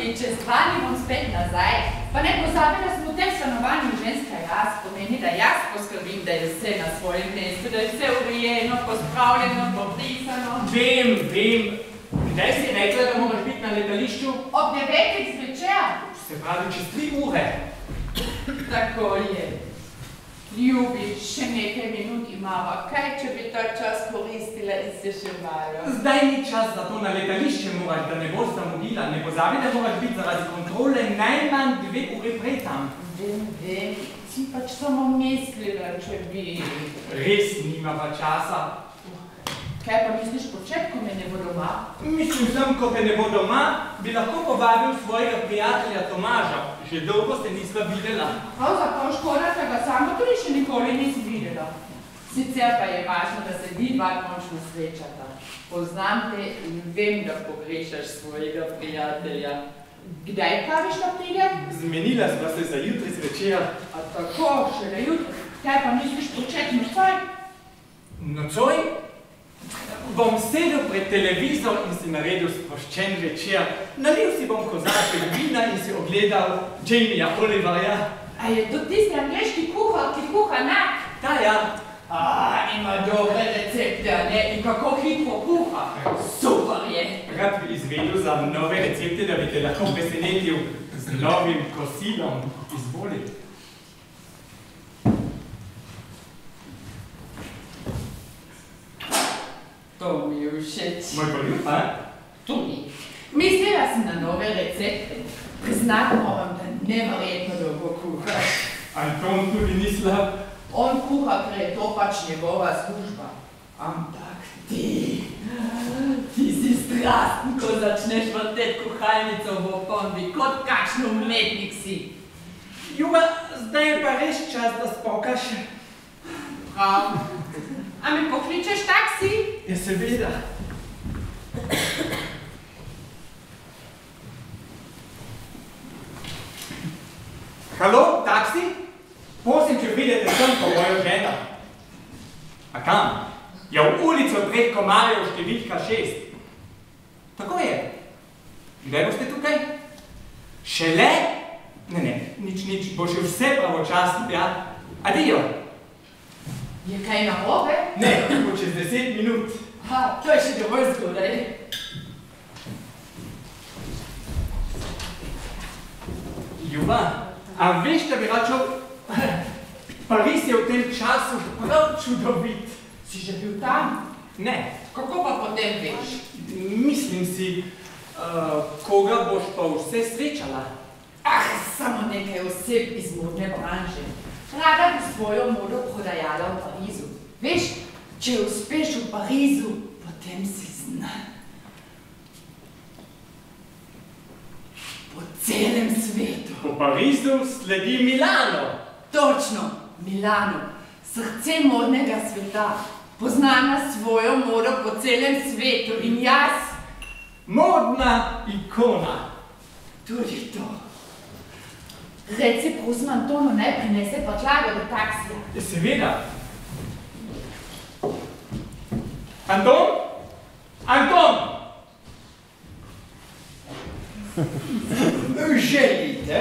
čez 2 dni bom spet nazaj. Pa ne pozabi, da smo v tem stanovanju ženska jaz, pomeni, da jaz poskrbim, da je vse na svojem mestu, da je vse urejeno, pospravljeno, pobrisano. Vem. Kdaj si rekla, da moraš biti na letališču? Ob 9 zvečer. Se pravi, čez 3 ure. Tako je. Ljubi, še nekaj minut imava. Kaj, če bi ta čas koristila in se še malo? Zdaj ni čas za to, na letališče moraš, da ne boš zamudila. Ne pozabi, da moraš biti zaradi kontrole najmanj 2 ure prej tam. Vem. Si pač samo mislila, če bi... Res nimava časa. Kaj pa misliš početi, ko me ne bo doma? Mislim sem, ko te ne bo doma, bi lahko povabil svojega prijatelja Tomaža. Že dolgo se nisva videla. Pravzaprav škoda, da ga sama tudi še nikoli nisi videla. Sicer pa je važno, da se vidva končno srečata. Poznam te in vem, da pogrešaš svojega prijatelja. Kdaj praviš, da pride? Zmenila sva se za jutri zvečer. A tako, šele jutri. Kaj pa misliš početi nocoj? Nocoj? Bom sedel pred televizor in si naredil sproščen večer. Nalil si bom kozarček vina in si ogledal Jamieja Oliverja. A je to tisti angleški kuhar, ki kuha nak? Ta ja. Ima dobre recepte, ne? In kako hitro kuha. Super je. Rad bi izvedel za nove recepte, da bi te lahko presenetil z novim kosilom. Izvoli. To mi je všeč. Moj poljub, a? Tudi. Mislila sem na nove recepte. Priznati moram, da neverjetno dolgo kuhaš. Anton tudi ni slab. On kuha, ker je to pač njegova služba. Ampak ti si strasten, ko začneš vrteti kuhalnico v opombi, kot kakšen umetnik si. Ljuba, zdaj je pa res čas, da spokaš. Prav. A mi pokličeš taksi? Ja, seveda. Halo, taksi? Prosim, če pridete sem po mojo ženo. A kam? Ja, v ulico 3 komarjev številka 6. Tako je. Kdaj boste tukaj? Šele? Ne, nič, bo še vse pravočasno, ja. Adijo. Je kaj narobe? Ne, bo čez 10 minut. To je še dovolj zgodaj. Ljuba, a veš, da bi rad šel? Pariz je v tem času prav čudovit. Si že bil tam? Ne. Kako pa potem veš? Mislim si, koga boš pa vse srečala? Samo nekaj oseb iz modne branže. Rada bi svojo modo prodajala v Parizu. Veš, če uspeš v Parizu, potem si znan. Po celem svetu. Po Parizu sledi Milano. Točno, Milano. Srce modnega sveta. Poznana svojo modo po celem svetu in jaz. Modna ikona. Tudi to. Reci, prosim, Antonu, naj prinese prtljago do taksija. Seveda. Anton? Anton! Želite?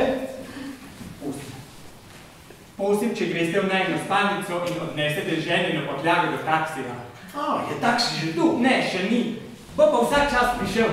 Prosim, če greste v najno spalnico in odnesete ženino prtljago do taksija. Je taksi že tu? Ne, še ni. Bo pa vsak čas prišel.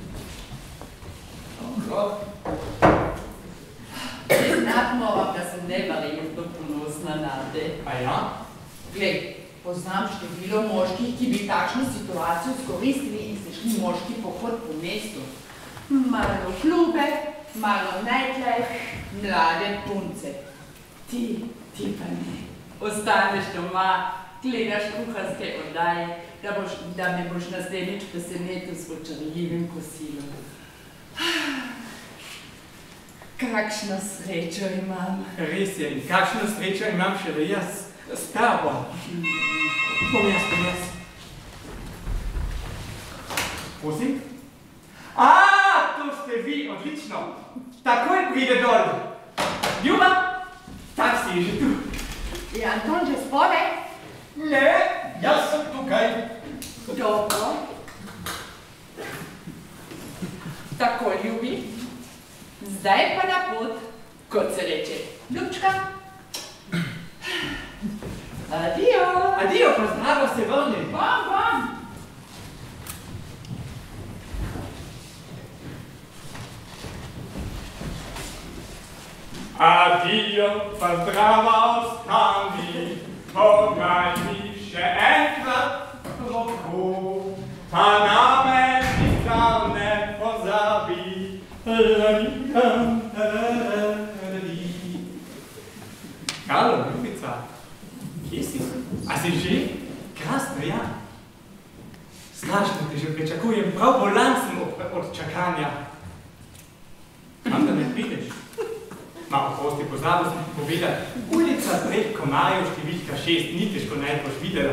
Priznat moram, da sem neverjetno ponosna na te. A ja? Glej, poznam število moških, ki bi takšno situacijo izkoristili in se šli moški pohod po mestu. Malo klube, malo nightlife, mlade punce. Ti pa ne. Ostaneš doma, gledaš kuharske oddaje, da me boš naslednjič presenetil s očarljivim kosilom. Kakšno srečo imam. Res je, in kakšno srečo imam šele jaz s tabo. Bom jaz. Prosim? To ste vi, odlično. Takoj pride dol. Ljuba, taksi je že tu. Je Anton že spodaj? Ne, jaz sem tukaj. Dobro. Tako, ljubi. Zdaj pa na pot, kot se reče. Ljubčka. Adijo. Adijo, pa zdravo se vrni. Vam. Adijo, pa zdrava ostani, pogaj mi še enkrat roko, pa name nikar ne pozabi. Halo, ljubica, kje si? A si že? Krasno, ja. Strašno te že pričakujem, prav bolan sem od čakanja. Kam da ne prideš? Malo prosti, pozabil sem ti povedati, ulica Treh komarjev, številka 6, ni težko naj boš videla.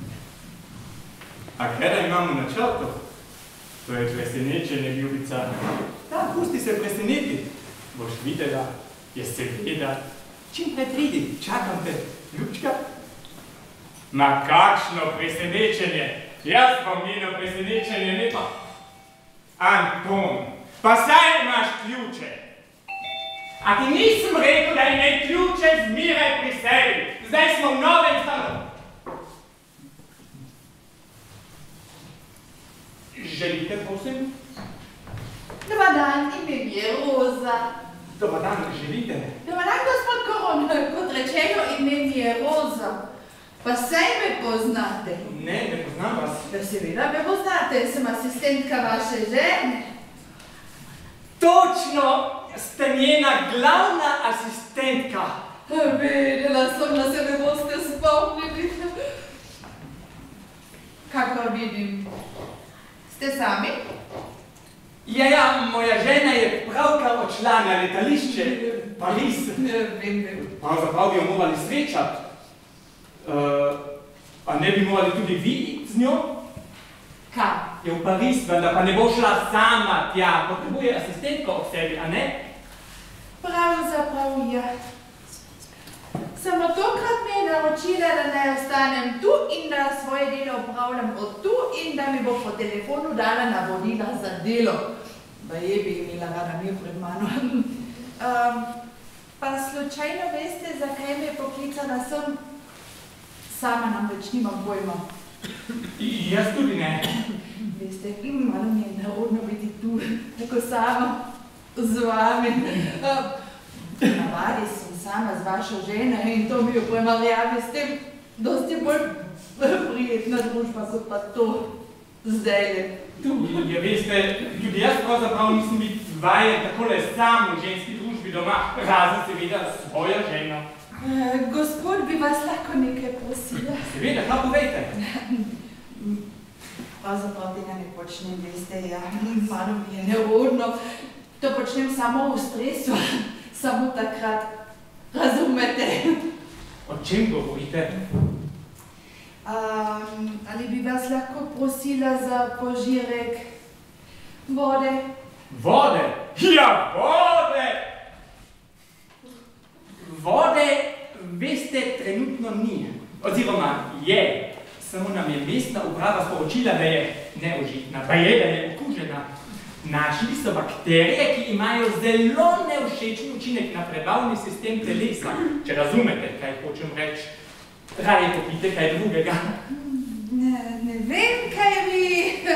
A kaj da imamo na črtu? To je presenečenje, ljubica. Da, pusti se preseneti. Boš videla, je seveda. Čim prej pridi, čakam te, ljubčka. Ma kakšno presenečenje? Jaz bom njeno presenečenje, ne pa. Anton, pa saj imaš ključe. A ti nisem rekel, da imej ključe zmeraj pri sebi. Zdaj smo v novem stanu. Želite, prosim? Dobar dan, ime mi je Roza. Dobar dan, želite? Dobar dan, gospod Koron. Kot rečeno, ime mi je Roza. Pa saj me poznate. Ne, ne poznam vas. Da seveda me poznate, sem asistentka vaše žene. Točno! Ste njena glavna asistentka. Vedela sem, da se me boste spomnili. Kakor vidim. Ste sami? Ja, moja žena je pravkar odšla na letališče. Pariz. Vem. Pravzaprav bi jo morali srečati. A ne bi morali tudi vi z njo? Kaj? Je v Pariz, vendar pa ne bo šla sama tja. Potrebuje asistentko ob sebi, a ne? Pravzaprav ja. Samo tokrat me je naročila, da naj ostanem tu in da svoje delo opravljam od tu in da mi bo po telefonu dala navodila za delo. Baje bi imela rada mir pred mano. Pa slučajno veste, zakaj me je poklicala sem? Sama namreč nimam pojma. Jaz tudi ne. Veste, malo mi je nerodno biti tu, tako sama. Z vami. Navadi sem sama z vašo ženo in to mi jo primerjavi s tem, dosti bolj prijetna družba kot pa to zdajle. Ja, veste, tudi jaz pravzaprav nisem biti vajen takole sam v ženski družbi doma, razen seveda svojo ženo. Gospod, bi vas lahko nekaj prosila? Seveda, kaj povejte? Pravzaprav tega ne počnem, veste, ja, malo mi je nerodno. To počnem samo v stresu, samo takrat, razumete? O čem govorite? Ali bi vas lahko prosila za požirek vode? Vode? Ja, vode! Vode, veste, trenutno ni. Oziroma je. Samo nam je mestna uprava sporočila, da je neužitna, pa je, da je okužena. Našli so bakterije, ki imajo zelo nevšečen učinek na prebavni sistem telesa. Če razumete, kaj hočem reči, raje popite kaj drugega. Ne vem, kaj bi...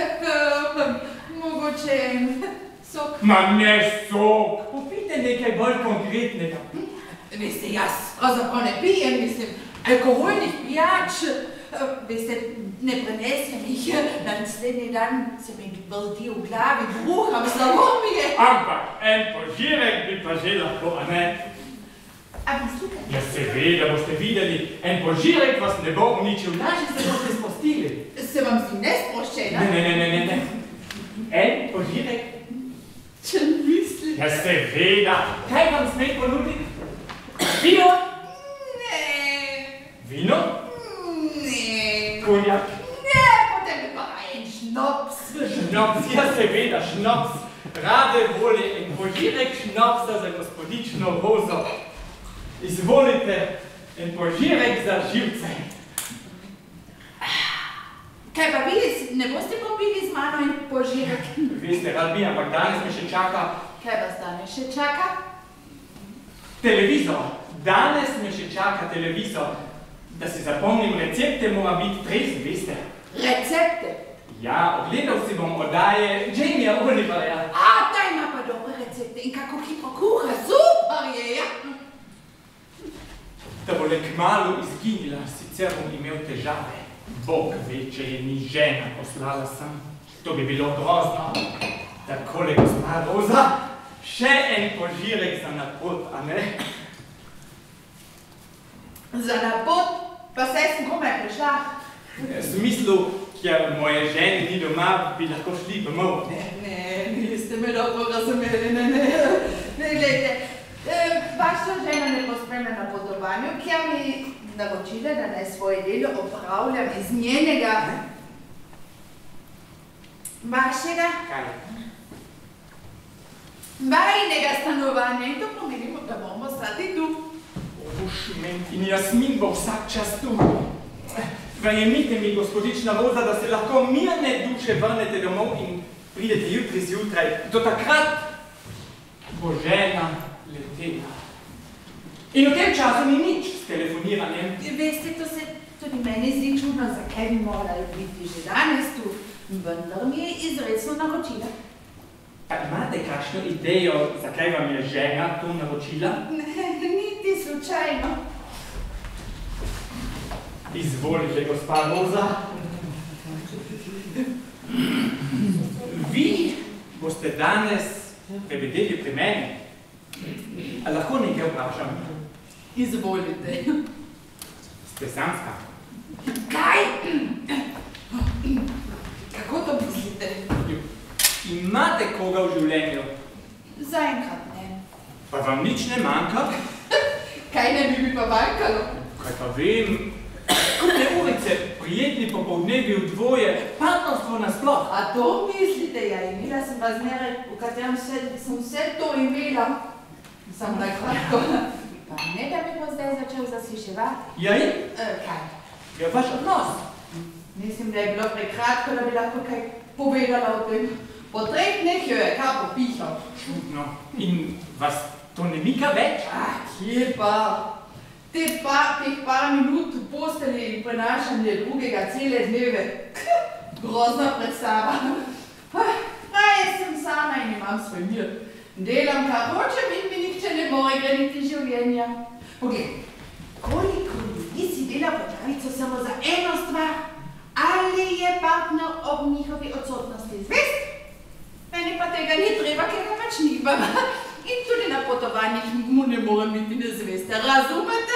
Mogoče sok. Ma ne sok! Popite nekaj bolj konkretnega. Veste, jaz pravzaprav ne pijem, mislim, alkoholnih pijač. Veste, ne prenesem jih, na naslednji dan se mi vrti v glavi, bruham, slabo mi je. Ampak en požirek bi pa že lahko, a ne? A mislite? Ja, seveda boste videli, en požirek vas ne bo uničil, naši se boste spustili. Se vam zdi nesproščena? Ne. En požirek? Če mislim. Ja, seveda. Kaj vam smej ponuditi? Vino? Ne. Vino? Ne. Konjak? Ne, potem bi pa en šnops. Šnops, ja seveda, šnops. Rade volje en požirek šnopsa za gospodično Rozo. Izvolite en požirek za živce. Kaj pa vi, ne boste popili z mano in požirati? Veste, rad bi, ampak danes me še čaka... Kaj vas danes še čaka? Televizor. Danes me še čaka televizor. Da si zapomnim, recepte mora biti trezni, veste. Recepte? Ja, ogledal si bom oddaje Jamie Oliverja. A, ta ima pa dobre recepte in kako hitro kuha, super je, ja. Da bo le kmalu izginila, sicer bom imel težave. Bog ve, če je ni žena poslala sem. To bi bilo grozno. Takole, gospa Roza, še en požirek za napot, a ne? Za napot? Pa saj sem komaj prišla. V smislu, ker moje žene ni doma, bi lahko šli domov, ne? Ne, niste me dobro razumeli, ne, gledajte. Vaša žena ne pospreme na potovanju, ker mi naročila, da naj svoje delo opravljam iz njenega vašega vajnega stanovanja in to pomenimo, da bomo ostati tu. Šment in Jasmin bo vsak čas tu. Verjemite mi, gospodična Roza, da se lahko mirne duše vrnete domov in pridete jutri zjutraj. Do takrat bo žena letela. In v tem času ni nič s telefoniranjem. Veste, to se tudi meni zdi čudno, zakaj bi morali biti že danes tu. Vendar mi je izrecno naročila. Pa imate kakšno idejo, zakaj vam je žena to naročila? Ne, niti slučajno. Izvolite, gospa Roza. Vi boste danes prebedeli pri meni. A lahko nekaj vprašam? Izvolite. Ste samska? Kaj? Kako to mislite? Imate koga v življenju? Zaenkrat ne. Pa vam nič ne manjka? Kaj ne bi mi pa manjkalo? Kaj pa vem, skupne urice, prijetni popoldnevi v dvoje, partnerstvo nasploh. A to mislite? Ja, imela sem razmere, v katerem sem vse to imela. Samo na kratko. Pa ne, da bi bo zdaj začel zasliševati. Jaj? Kaj? Je vaš odnos? Mislim, da je bilo prekratko, da bi lahko kaj povedala o tem. Po 3 dneh jo je kar popihal. Čudno. In vas to ne mika več? Kje pa? Teh par minut v postelji in prenašanje drugega cele dneve. Grozna predstava. Raje sem sama in imam svoj mir. Delam, kar hočem in mi nihče ne more graditi življenja. Poglej, koliko ljudi si dela potavico samo za eno stvar, ali je partner ob njihovi odsotnosti zvest? Meni pa tega ni treba, ker ga pač nimam. In tudi na potovanjih mu ne morem biti nezveste. Razumete?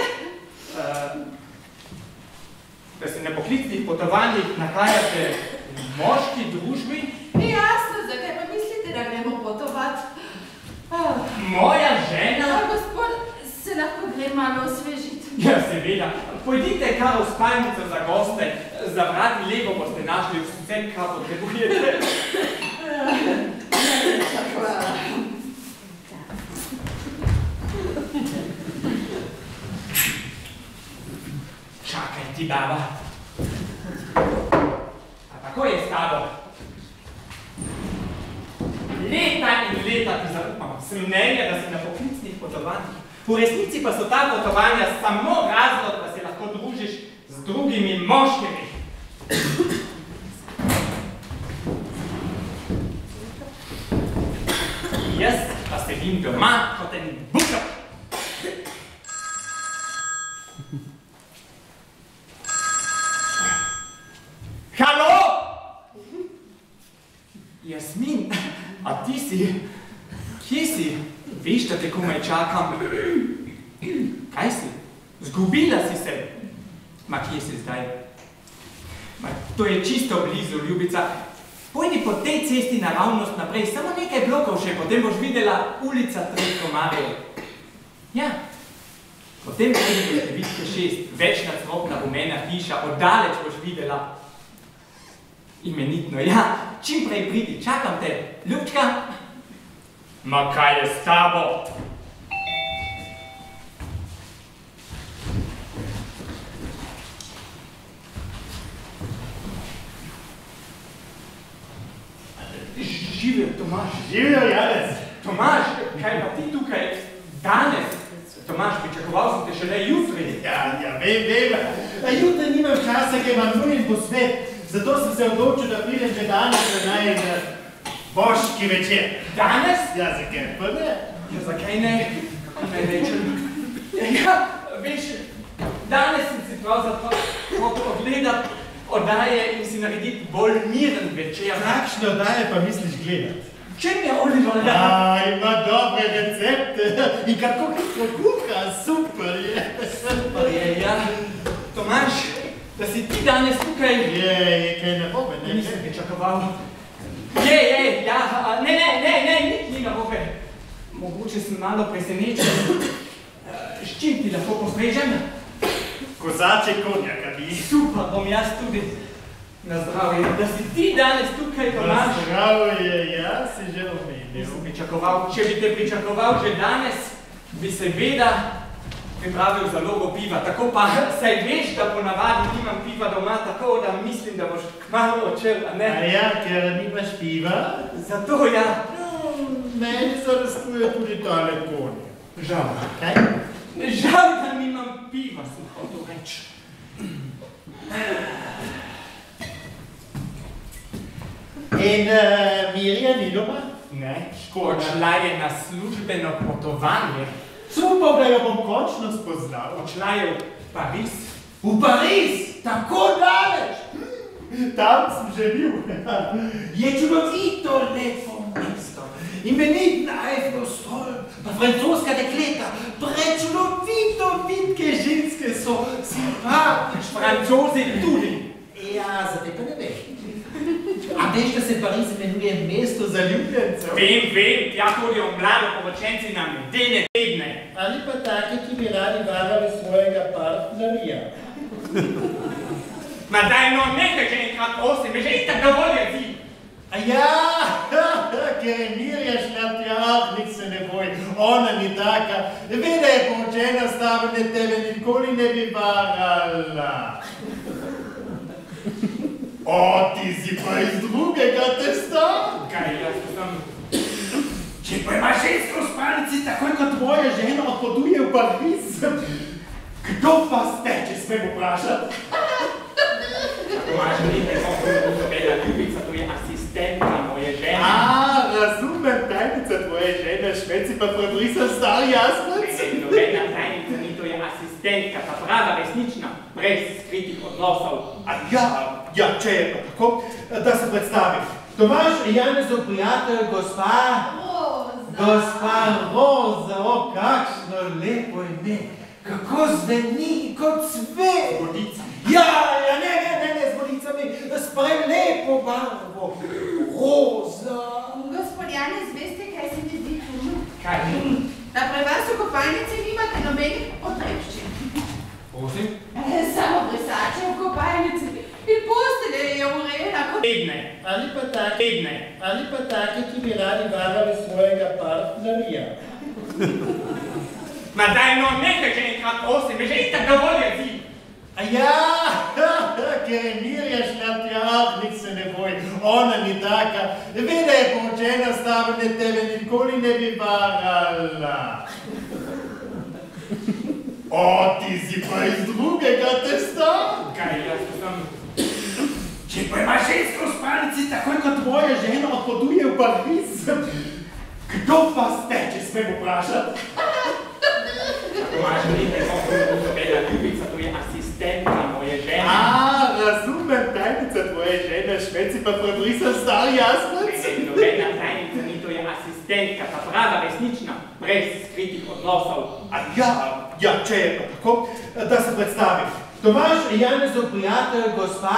Da se na poklicnih potovanjih nahajate v moški družbi? Ni jasno, zakaj pa mislite, da gremo potovat? Moja žena? Gospod, se lahko gre malo osvežiti. Ja, seveda. Pojdite kar v spalnico za goste. Za vrati levo boste našli vse, kar potrebujete. Hvala. Čakaj ti, baba. A tako je s tabo? Leta in leta ti zaupam. Sem mnenja, da si na poklicnih potovanjih. V resnici pa so ta potovanja samo razlog, da se lahko družiš z drugimi moškimi. Jaz pa sedim doma kot en bukar. Halo? Jasmin, a ti si? Kje si? Veš, da te komaj čakam. Kaj si? Zgubila si se. Ma kje si zdaj? Ma to je čisto blizu, ljubica. Pojdi po tej cesti naravnost naprej, samo nekaj blokov še, potem boš videla ulica 3 komarjev. Ja. Potem pojdi do številke 6, večnadstropna rumena hiša, oddaleč boš videla. Imenitno, ja, čim prej pridi, čakam te, ljubčka. Ma kaj je s tabo? Tomaž. Živijo, Janez. Tomaž, kaj pa ti tukaj danes? Tomaž, pričakoval sem te šele jutri. Ja, vem. Jutri nimam časa, ker imam nujen posvet. Zato sem se odločil, da pridem že danes na najen božki večer. Danes? Ja, zakaj pa ne? Ja, zakaj ne? Kako naj rečem? Ja, veš, danes sem si pravzaprav hotel ogledati oddaje in si narediti bolj miren večer. Kakšne oddaje pa misliš gledati? Čem je Oliver? Ima dobre recepte in kako hitro kuha, super je. Super je, ja. Tomaž, da si ti danes tukaj... Je, kaj narobe, ne? Nisem pričakoval. Je, ja, ne, ni narobe. Mogoče sem malo presenečen. S čim ti lahko postrežem? Kozače konjaka bi. Super, bom jaz tudi. Na zdravje. Da si ti danes tukaj, Tomaž. Na zdravje, ja, si že omenil. Nisem pričakoval. Če bi te pričakoval že danes, bi seveda pripravil zalogo piva. Tako pa, saj veš, da ponavadi nimam piva doma, tako da mislim, da boš kmalu odšel, a ne? A ja, ker nimaš piva? Zato ja. Meni zarastuje tudi tale konj. Žal. Kaj? Žal, da nimam piva, sem hotel reči. In Mirja ni doma? Ne, odšla je na službeno potovanje. Super, da jo bom končno spoznal. Odšla je v Pariz. V Pariz? Tako daleč? Tam sem že bil. Je čudovito lepo mesto. Imenitna Eiffel stolp, pa francoska dekleta, prečudovito vitke ženske so, simpatične. Francozi tudi. Ja, za te pa ne veš. A veš, da se Pariz imenuje mesto zaljubljencev? Vem, tja hodijo mlado poročenci na medene tedne. Ali pa taki, ki bi radi varali svojega partnerja. Ma daj no, nekaj že enkrat prosim, že itak dovolj je ti. A ja, ker je Mirja šla tja, nič se ne boj, ona ni taka. Ve, da je poročena s tabo, ne tebe nikoli ne bi varala. O, ti si pa iz drugega testa? Kaj, jaz sem... Če pa imaš žensko v spalnici, takoj kot tvoja žena odpotuje v Pariz, kdo pa ste, če smem vprašati? Tomaž, nekaj povedala ljubica, to je asistentka moje žene. A, razumem, tajnica tvoje žene, Šveci pa prebrisa star jasnac? Nobena tajnica ni, to je asistentka, ta prava resnična, brez skritih odnosov. A ja, če je pa tako, da se predstavim. Tomaž, Janezov prijatelj, gospa Roza, o, kakšno lepo ime, kako zveni kot cvet. Vodica. Ja, ne, z vodicami, s prelepo barvo, roza. Gospod Janez, veste, kaj se mi zdi čudno? Kaj? Da pri vas v kopalnici nimate nobenih potrebščin. Prosim? Samo brisače v kopalnici in postelje je urejena kot... Tedne. Ali pa taki, ki bi radi varali svojega partnerja. Ma daj no, nekaj že enkrat prosim, že itak dovolj je ti. A ja, ker je Mirja šla tja, nič se ne boj, ona ni taka. Ve, da je poročena s tabo, ne tebe nikoli ne bi varala. O, ti si pa iz drugega testa? Kaj, jaz sem... Če pa imaš žensko v spalnici, takoj kot tvoja žena odpotuje v Pariz, kdo pa ste, če smem vprašati? Tomaž, nekaj povedala ljubica, to je asistentka moje žene. A, razumem, tajnica tvoje žene, Šveci pa prebrisa star jasnac? Nobena tajnica ni, to je asistentka, ta prava resnična, brez skritih odnosov. A ja, če je pa tako, da se predstavim. Tomaž, Janezov prijatelj, gospa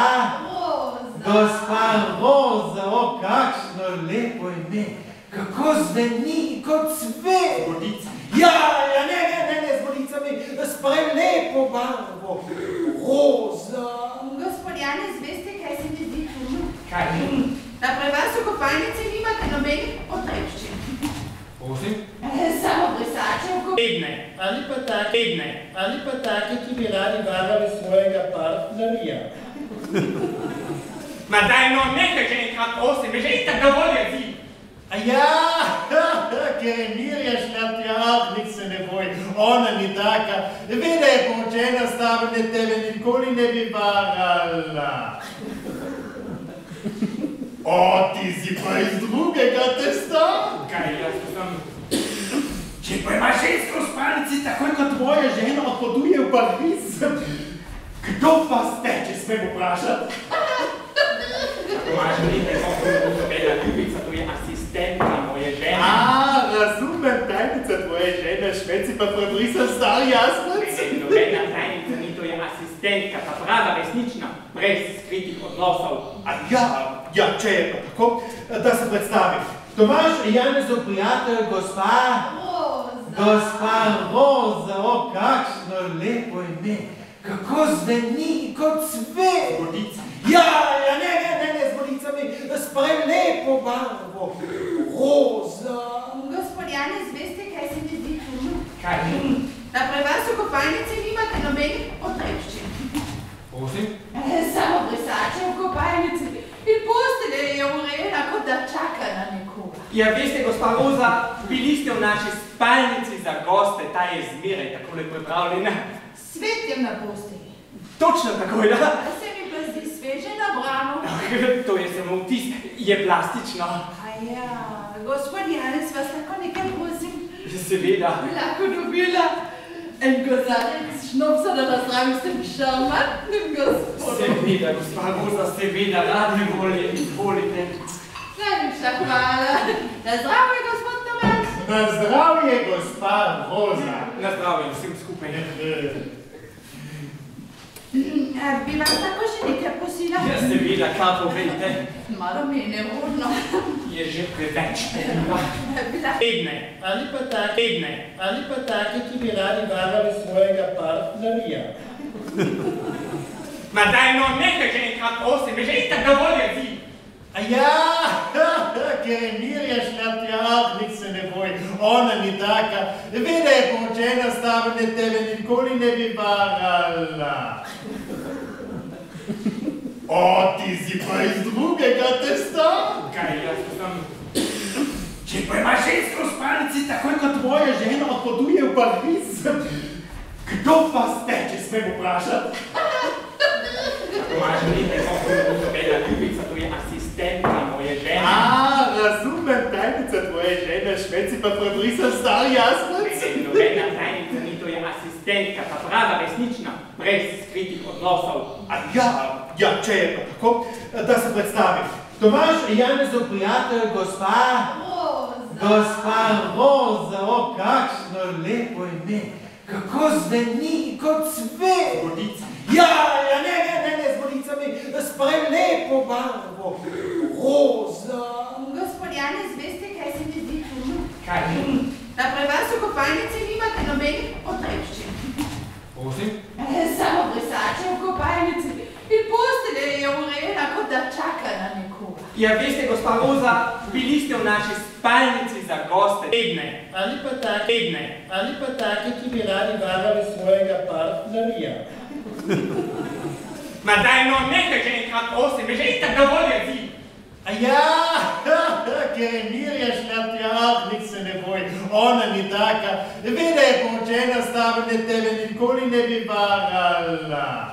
Roza, o, kakšno lepo ime, kako zveni kot cvet. Vodica. Ja, ne, z vodicami, s prelepo barvo, roza. Gospod Janez, veste, kaj se mi zdi čudno? Kaj? Da pri vas v kopalnici nimate nobenih potrebščin. Prosim? Samo brisače v kopalnici. Ali pa taki, ki bi radi varali svojega partnerja. Ma daj no, nekaj že enkrat prosim, že itak dovolj je ti. Ja, ker Mirja šlapja, nič se ne boj, ona ni taka. Vede je poročena s tabo, ne tebe nikoli ne bi varala. O, ti si pa iz drugega testa? Kaj, jaz sem... Če pa imaš žensko v spalnici, takoj kot tvoja žena odpotuje v Pariz, kdo pa ste, če smem vprašati? Moja želite, bela ljubica, to je asistentka moje žene. Razumem, tajnica tvoje žene, Šveci pa prebrisan star jasnac. Nobena tajnica ni, to je asistentka, ta prava, resnična, brez skritih odnosov. Ja, če je pa tako, da se predstavim. Tomaž Janezov prijatelj, gospa Roza, o, kakšno lepo ime. Kako zveni kot cvet. Vodica. Ja, ne, z vodicami, s prelepo barvo. Roza. Gospod Janez, veste, kaj se mi zdi čudno? Kaj? Da pri vas v kopalnici nimate nobenih potrebščin. Prosim? Samo brisače v kopalnici in postelja je urejena, kot da čaka na nekoga. Ja, veste, gospa Roza, bili ste v naši spalnici za goste, ta je zmeraj takole pripravljena. Svet je na postelji. Točno takoj, da? Se mi pa zdi sveže nabrano. To je samo vtis, je plastično. Gospod Janez, vas tako nekaj prosim. Seveda. Lahko dobila en kozarec šnopsa, da nazdravim s tem šarmantnim gospodom. Seveda, gospa Roza, seveda, radi volje, izvolite. Najlepša hvala. Na zdravje, gospod Tomaž. Na zdravje, gospa Roza. Na zdravje, vsem skupaj. Bi vas tako še nekaj prosila? Ja, seveda, kaj povejte? Malo mi je nerodno. Je že preveč. Edne, ali pa take, ki bi radi varali svojega partnerja. Ma daj, no, nekaj že enkrat prosim, že itak dovolj je ti. Ker je Mirja šlapja, nič se ne boj, ona ni taka. Vede je poročena s tabo, ne tebe nikoli ne bi varala. O, ti si pa iz drugega testa? Kaj, jaz sem... Če pa imaš žensko v spalnici, takoj kot tvoja žena odpotuje v Pariz, kdo pa ste, če smem vprašati? Moja želite, bela ljubica, to je asistentka moje žene. Razumem, tajnica tvoje žene, Šveci pa prebrisan star jasnac. Nobena tajnica ni, to je asistentka, ta prava, resnična, brez skritih odnosov. Ja, če je pa tako, da se predstavim. Tomaž Janezov prijatelj, gospa Roza, o, kakšno lepo ime. Kako zveni kot cvet. Vodica. Ja, ne, z vodicami, s prelepo barvo. Roza. Gospod Janez, veste, kaj se mi zdi čudno? Kaj? Da pri vas v kopalnici nimate nobenih potrebščin. Prosim? Samo brisače v kopalnici in postelja je urejena, kot da čaka na nekoga. Ja, veste, gospa Roza, bili ste v naši spalnici za goste. Edne, ali pa take, ki bi radi varali svojega partnerja. Ma daj, no, nekaj že enkrat prosim, že itak dovolj je ti. Ker je Mirja šlapja, nič se ne boj, ona ni taka. Vede je poročena s tabo, ne tebe nikoli ne bi varala.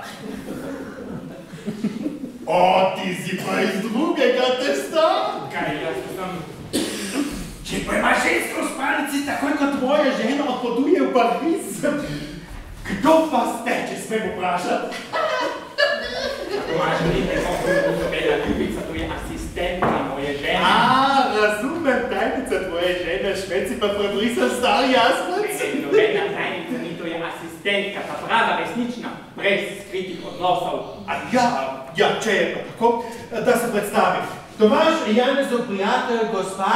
O, ti si pa iz drugega testa? Kaj, jaz sem... Če pa imaš žensko v spalnici, takoj kot tvoja žena odpotuje v Pariz, kdo pa ste, če smem vprašati? Moja želite, bela ljubica, to je asistentka moje žene. Razumem, tajnica tvoje žene, Šveci pa prebrisan star jasnac. Nobena tajnica ni, to je asistentka, ta prava, resnična, brez skritih odnosov. Ja, če je pa tako, da se predstavim. Tomaž Janezov prijatelj, gospa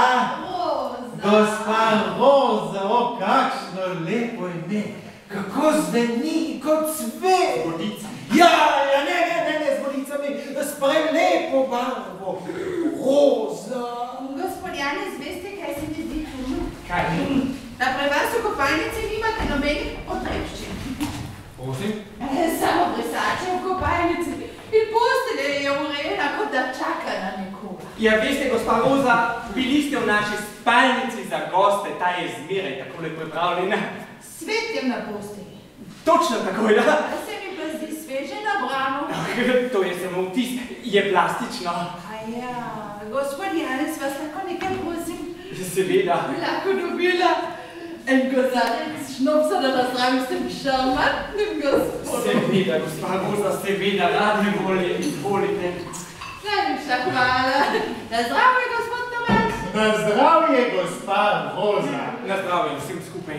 Roza, o, kakšno lepo ime. Kako zveni kot cvet. Vodica. Ja, ne, z vodicami, s prelepo barvo. Roza. Gospod Janez, veste, kaj se mi zdi čudno? Kaj? Da pri vas v kopalnici nimate nobenih potrebščin. Prosim? Samo brisače v kopalnici in postelja je urejena, kot da čaka na nekoga. Ja, veste, gospa Roza, bili ste v naši spalnici za goste, ta je zmeraj takole pripravljena. Svet je na postelji. Točno tako, da? Se mi pa zdi sveže nabrano. To je samo vtis, je plastično. A ja, gospod Janez, vas tako nekaj prosim? Seveda. Bi lahko dobila en kozarec šnopsa, da nazdravim s tem šarmantnim gospodom. Seveda, gospa Roza, seveda, radi volje, izvolite. Najlepša hvala. Na zdravje, gospod Tomaž. Na zdravje, gospa Roza. Na zdravje, vsem skupaj.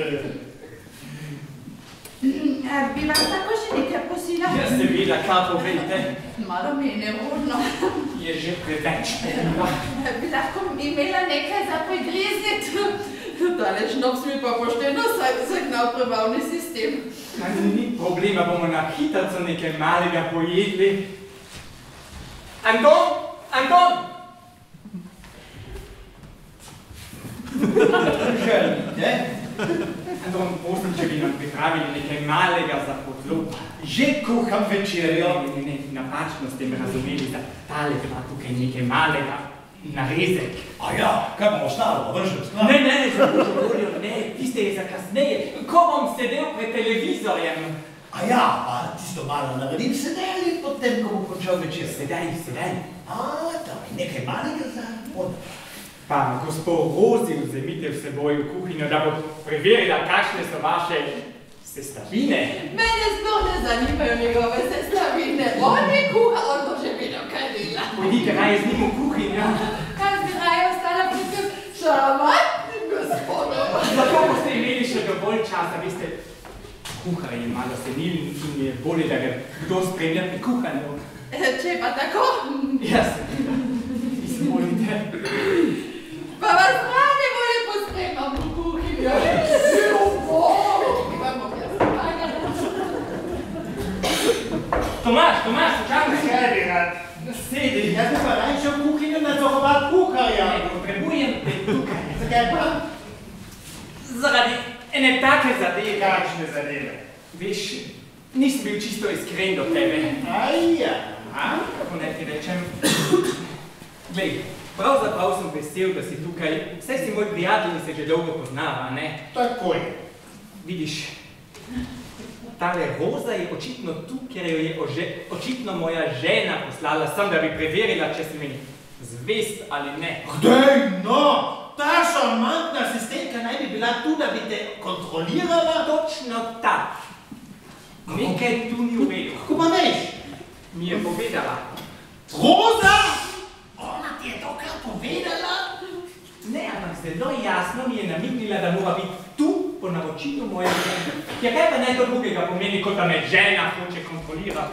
Bi vas tako še nekaj prosila? Ja, seveda, kaj povejte? Malo mi je nerodno. Je že preveč. Bi lahko imela nekaj za pregrizniti. Tale šnops mi pa pošteno zagnal prebavni sistem. Ni problema, bomo na hitrco nekaj malega pojedli. Anton! Anton! Želite? Anton, prosim, če bi nam pripravili nekaj malega za podlog. Že kuham večerjo. Ne, napačno ste me razumeli, da tale ima tukaj nekaj malega narezek. A ja, kaj bo ostalo, vržem stvar? Ne, za božjo voljo, ne, tiste je za kasneje, ko bom sedel pred televizorjem. A ja, pa tisto malo naredim sedaj ali potem, ko bom končal večer? Sedaj. A, to je nekaj malega za podlog. Pa, gospod Rozi, vzemite v seboj v kuhinjo, da bo preverila, kakšne so vaše sestavine. Mene sploh ne zanimajo njegove sestavine. On mi kuha, on bo že vedel, kaj dela. Pojdite raje z njim v kuhinjo. Kaj bi raje ostala pri tem šarmantnim gospodom? Zato boste imeli še dovolj časa, veste, kuhar je malo senil in je bolje, da ga kdo spremlja pri kuhanju. Če pa tako? Ja, seveda. Izvolite. Pa vas rade bolje pospremam v kuhinjo. Tomaž, čakaj. Kaj bi rad? Sedi. Jaz bi pa raje šel v kuhinjo nadzorovat kuharja. Ne, potrebujem te tukaj. Zakaj pa? Zaradi ene take zadeve. Kakšne zadeve? Veš, nisem bil čisto iskren do tebe. Aja. Kako naj ti rečem? Glej, pravzaprav sem vesel, da si tukaj. Vse si moj prijatelj in se že dolgo poznava, ne? Takoj. Vidiš, tale Roza je očitno tu, ker jo je očitno moja žena poslala sem, da bi preverila, če si mi zvest ali ne. Dej, no! Ta šarmantna asistentka naj bi bila tu, da bi te kontrolirala? Točno tak. Nekaj tu ni v redu. Kako pa veš? Mi je povedala. Roza? Ona ti je to kar povedala? Ne, ampak zelo jasno mi je namignila, da mora biti tu po naročilu moje žene. Ja, kaj pa naj to drugega pomeni, kot da me žena hoče kontrolirati?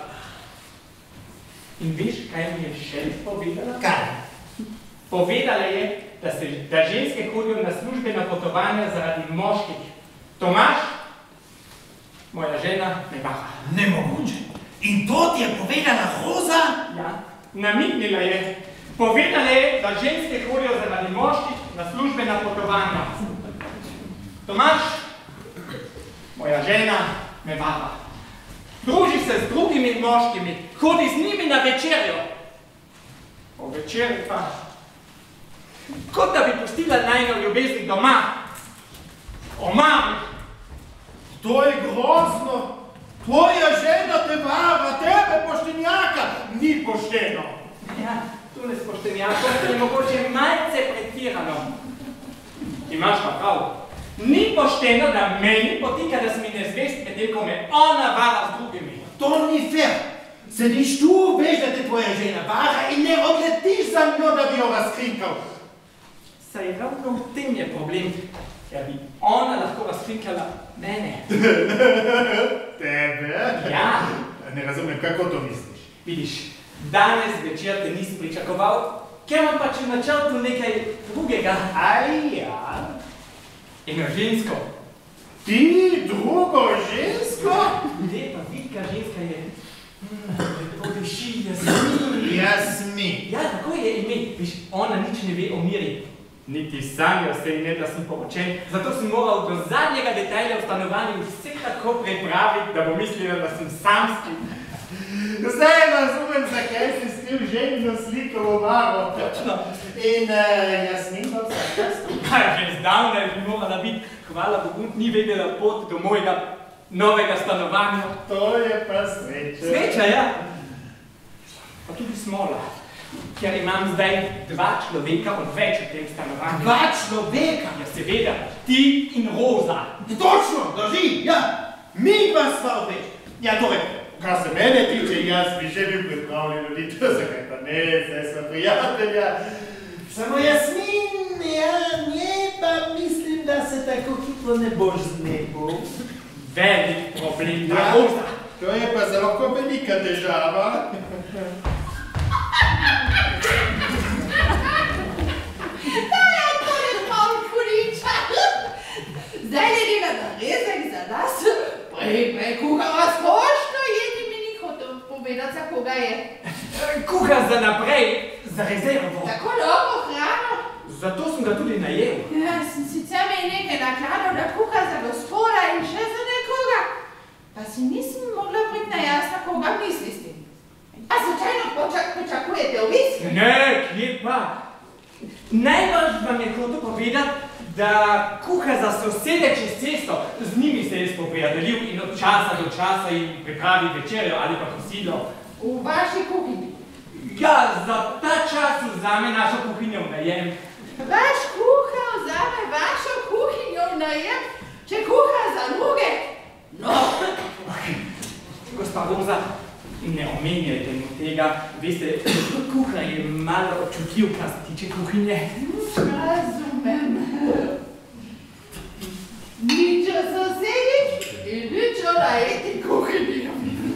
In veš, kaj mi je še povedala? Kaj? Povedala je, da ženske hodijo na službena potovanja zaradi moških. Tomaž, moja žena, me vaha. Nemogoče. In to ti je povedala Roza? Ja, namignila je. Povedala je, da ženske hodijo zaradi moških na službena potovanja. Tomaž, moja žena, me vaha. Druži se z drugimi moškimi, hodi z njimi na večerjo. Po večerji pa, kot da bi pustila najno ljubezni doma. O mami. To je grozno. Tvoja žena te vara, tebe poštenjaka. Ni pošteno. Ja, tole s poštenjakom je mogoče malce pretirano. Imaš pa prav. Ni pošteno, da meni potika, da si mi nezvest, medtem ko me ona vara z drugimi. To ni fair. Sediš tu, veš, da te tvoja žena vara in ne odletiš za njo, da bi jo razkrinkal. Saj ravno v tem je problem, ker bi ona lahko razkrinkala mene. Tebe? Ja. Ne razumem, kako to misliš? Vidiš, danes večer te nisem pričakoval, ker imam pač v načrtu nekaj drugega. Ja? Eno žensko. Ti drugo žensko? Lepa, vidka ženska je. Lepo diši, Jasmin. Jasmin. Ja, tako je ime. Viš, ona nič ne ve o Miri. Niti sanjal se ji ne, da sem poročen. Zato sem moral do zadnjega detajla v stanovanju vse tako prepraviti, da bo mislila, da sem samski. Zdaj razumem, zakaj si namestil željno sliko v omaro. In Jasmin pa vsakaš tu. Že zdavnaj bi morala biti, hvala Bogu, ni vedela pot do mojega novega stanovanja. To je pa sreča. Sreča, ja. Pa tudi smola, ker imam zdaj 2 človeka odveč v tem stanovanju. 2 človeka? Ja, seveda, ti in Roza. Točno, drži, ja. Mi pa sva odveč. Ja, torej, kar se mene tiče, jaz bi že bil pripravljen ljudi, to zakaj pa ne, zdaj sva prijatelja. Samo Jasmin, ja, nje pa mislim, da se tako hitro ne boš znebel. Velik problem, da Roza. To je pa zelo velika težava. Da je tole pol kuriča. Zdaj je dela narezek za nas. Prej kuhava skošno, jedi mi ni hotel povedati, za koga je. Kuha za naprej, za rezervo. Tako dobro hrano. Zato sem ga tudi najel. Ja, sicer mi je nekaj nakladal, da kuha za gospoda in še za nekoga. Pa si nisem mogla priti na jasno, koga misli s tem. A slučajno pričakujete obisk? Ne, kje pa? Najbolj vam je hotel povedati, da kuha za sosede čez cesto. Z njimi se je spoprijateljil in od časa do časa jim pripravi večerjo ali pa kosilo. V vaši kuhinji? Ja, za ta čas vzame našo kuhinjo v najem. Vaš kuha vzame vašo kuhinjo v najem, če kuha za druge? No! Gospa Roza, ne omenjajte mu tega. Veste, kuhar je malo občutljiv, kar se tiče kuhinje. Razumem. Nič o sosedih in nič o najeti kuhinji.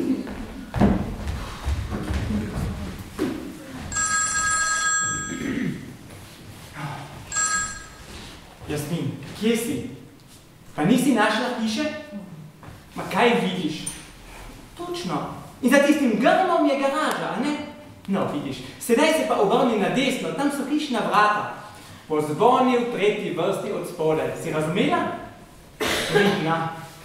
Jasmin, kje si? Pa nisi našla hiše? Ma kaj vidiš? Točno. In za tistim grmom je garaža, a ne? No, vidiš. Sedaj se pa obrni na desno, tam so hišna vrata. Pozvoni v tretji vrsti od spodaj. Si razumela? Pridna.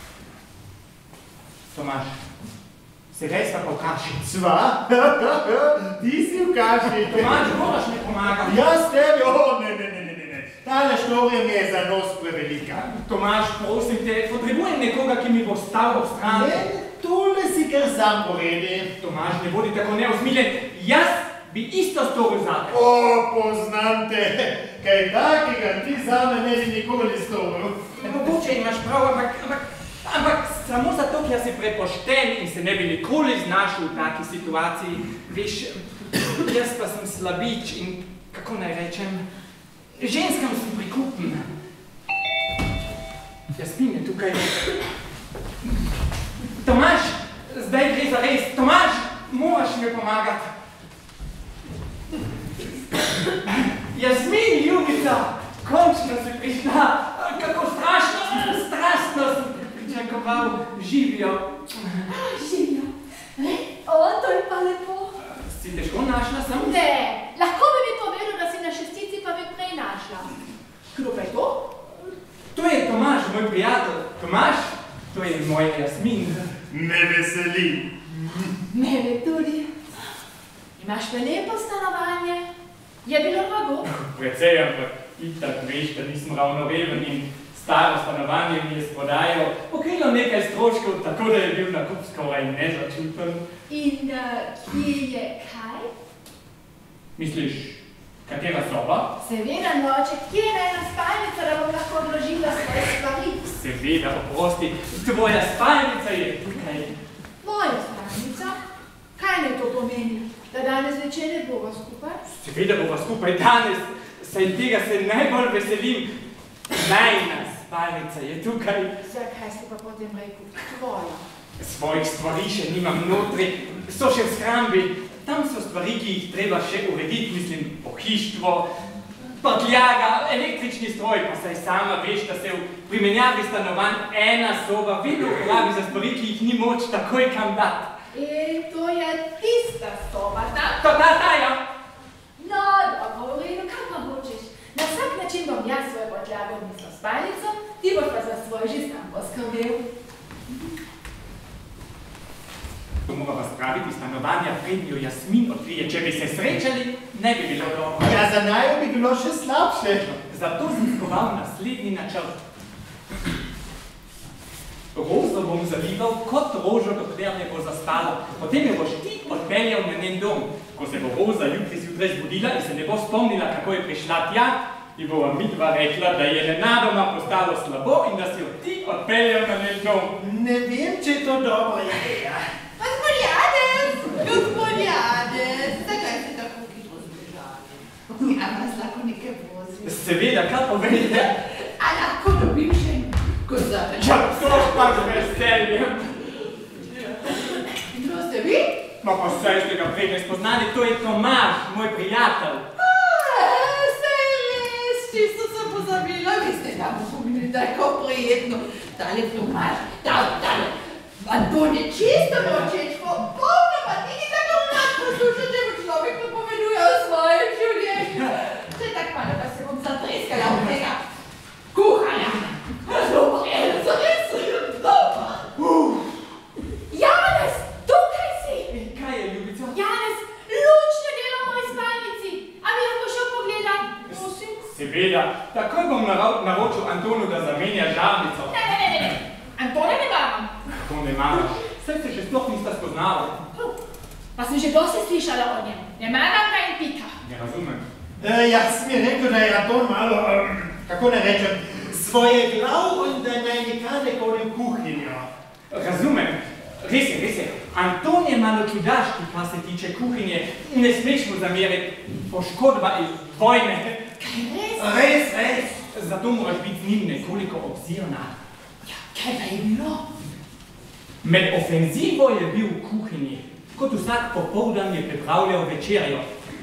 Tomaž, sedaj sva pa v kaši. Sva? Ti si v kaši. Tomaž, moraš mi pomagati. Jaz tebi, ne. Tale štorija mi je za nos prevelika. Tomaž, prosim te, potrebujem nekoga, ki mi bo stal ob strani. Tole si kar sam poredi. Tomaž, ne bodi tako neusmiljen. Jaz bi isto storil zate. Poznam te. Kaj takega ti zame ne bi nikoli storil. Mogoče imaš prav, ampak samo zato, ker si prepošten in se ne bi nikoli znašel v taki situaciji. Veš, jaz pa sem slabič in, kako naj rečem, ženskam sem prikupen. Jasmin je tukaj. Tomaž, zdaj gre za res. Tomaž, moraš mi pomagati. Jasmin, ljubica, končno si prišla. Kako strastno sem pričakoval. Živijo. Živijo. To je pa lepo. Si težko našla sem? Ne, lahko bi mi povedal, da si na šestici pa bi prej našla. Kdo pa je to? To je Tomaž, moj prijatelj. Tomaž, to je moj Jasmin. Me veseli. Mene tudi. Imaš pa lepo stanovanje. Je bilo drago? Precej, ampak itak veš, da nisem ravno reven in staro stanovanje mi je spodajal. Pokrilo nekaj stroškov, tako da je bil nakup skoraj nezačuten. In kje je kaj? Misliš, katera soba? Seveda, noče, kje je ena spalnica, da bom lahko odložila svoje stvari? Seveda, oprosti, tvoja spalnica je tukaj. Moja spalnica? Kaj ne to pomeni? Da danes večer ne bova skupaj? Seveda bova skupaj danes, saj tega se najbolj veselim. Najna spalnica je tukaj. Zakaj si pa potem rekel tvoja? Svojih stvari še nimam notri, so še v shrambi. Tam so stvari, ki jih treba še urediti, mislim, pohištvo, prtljaga, električni stroj, pa saj sama veš, da se v primenjavi stanovanj ena soba vedno uporabi za stvari, ki jih ni moč takoj kam dati. In to je tista soba, ta? Ta, ja. No, dobro, v redu, kam pa hočeš? Na vsak način bom jaz svojo prtljago odnesla v spalnico, ti boš pa za svoj že sam poskrbel. To morava spraviti stanovanja, prednjo Jasmin odkrije. Če bi se srečali, ne bi bilo dobro. Ja, za naju bi bilo še slabše. Zato sem skoval naslednji načrt. Rozo bom zalival kot rožo, dokler ne bo zaspala. Potem jo boš ti odpeljal na njen dom. Ko se bo Roza jutri zjutraj zbudila in se ne bo spomnila, kako je prišla tja, ji bova midva rekla, da je nenadoma postalo slabo in da si jo ti odpeljal na njen dom. Ne vem, če je to dobra ideja. Gospod Janez, zakaj ste tako hitro zbežali? A vas lahko nekaj vozi? Seveda, kaj povejte? A lahko dobim še kozarec? Ja, to pa z veseljem. Kdo ste vi? No, pa saj ste ga prej ne spoznali, to je Tomaž, moj prijatelj. Saj res, čisto sem pozabila, vi ste nam upomnili, da je kako prijetno. Tale Tomaž, tale. Anton je čisto močeč, popolnoma niti tako mlad posluša, če mu človek napoveduje o svojem življenju. Če tak malo, da se bom zatreskala od tega kuhanja. Zares, dobro. Janez, tukaj si! Kaj je, ljubica? Janez, lučne delo v moji spalnici. A mi lahko šel pogledam? Prosim. Seveda, takoj bom naročil Antonu, da zamenja žarnico. Ne. Antone ne maram. To ne maraš, saj se še sploh nista spoznala. Pa sem že dosti slišala o njem. Ne maram ga in pika. Ne razumem. Jaz mi je rekel, da je Anton malo, kako ne rečem, svoje glav in da naj nikar ne hodi v kuhinjo. Razumem. Res je. Anton je malo čudaški, kar se tiče kuhinje. Ne smeš mu zameriti. Poškodba iz vojne. Kaj res? Res. Zato moraš biti z njim nekoliko obzirna. Ja, kaj pa je bilo? Med ofenzivo je bil v kuhinji. Kot vsak popoldan je pripravljal večerjo.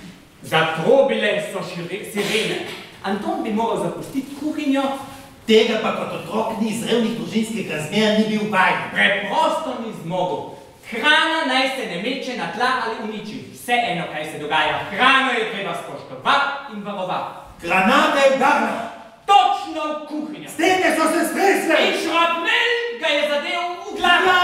Zatrobile so sirene. Anton bi moral zapustiti kuhinjo. Tega pa kot otrok ni iz revnih družinskih razmer ni bil vajen. Preprosto ni zmogel. Hrana naj se ne meče na tla ali uniči. Vseeno, kaj se dogaja. Hrano je treba spoštovati in varovati. Granata je udarila. Točno v kuhinjo. Stene so se stresle. In šrapnel ga je zadel v glavo.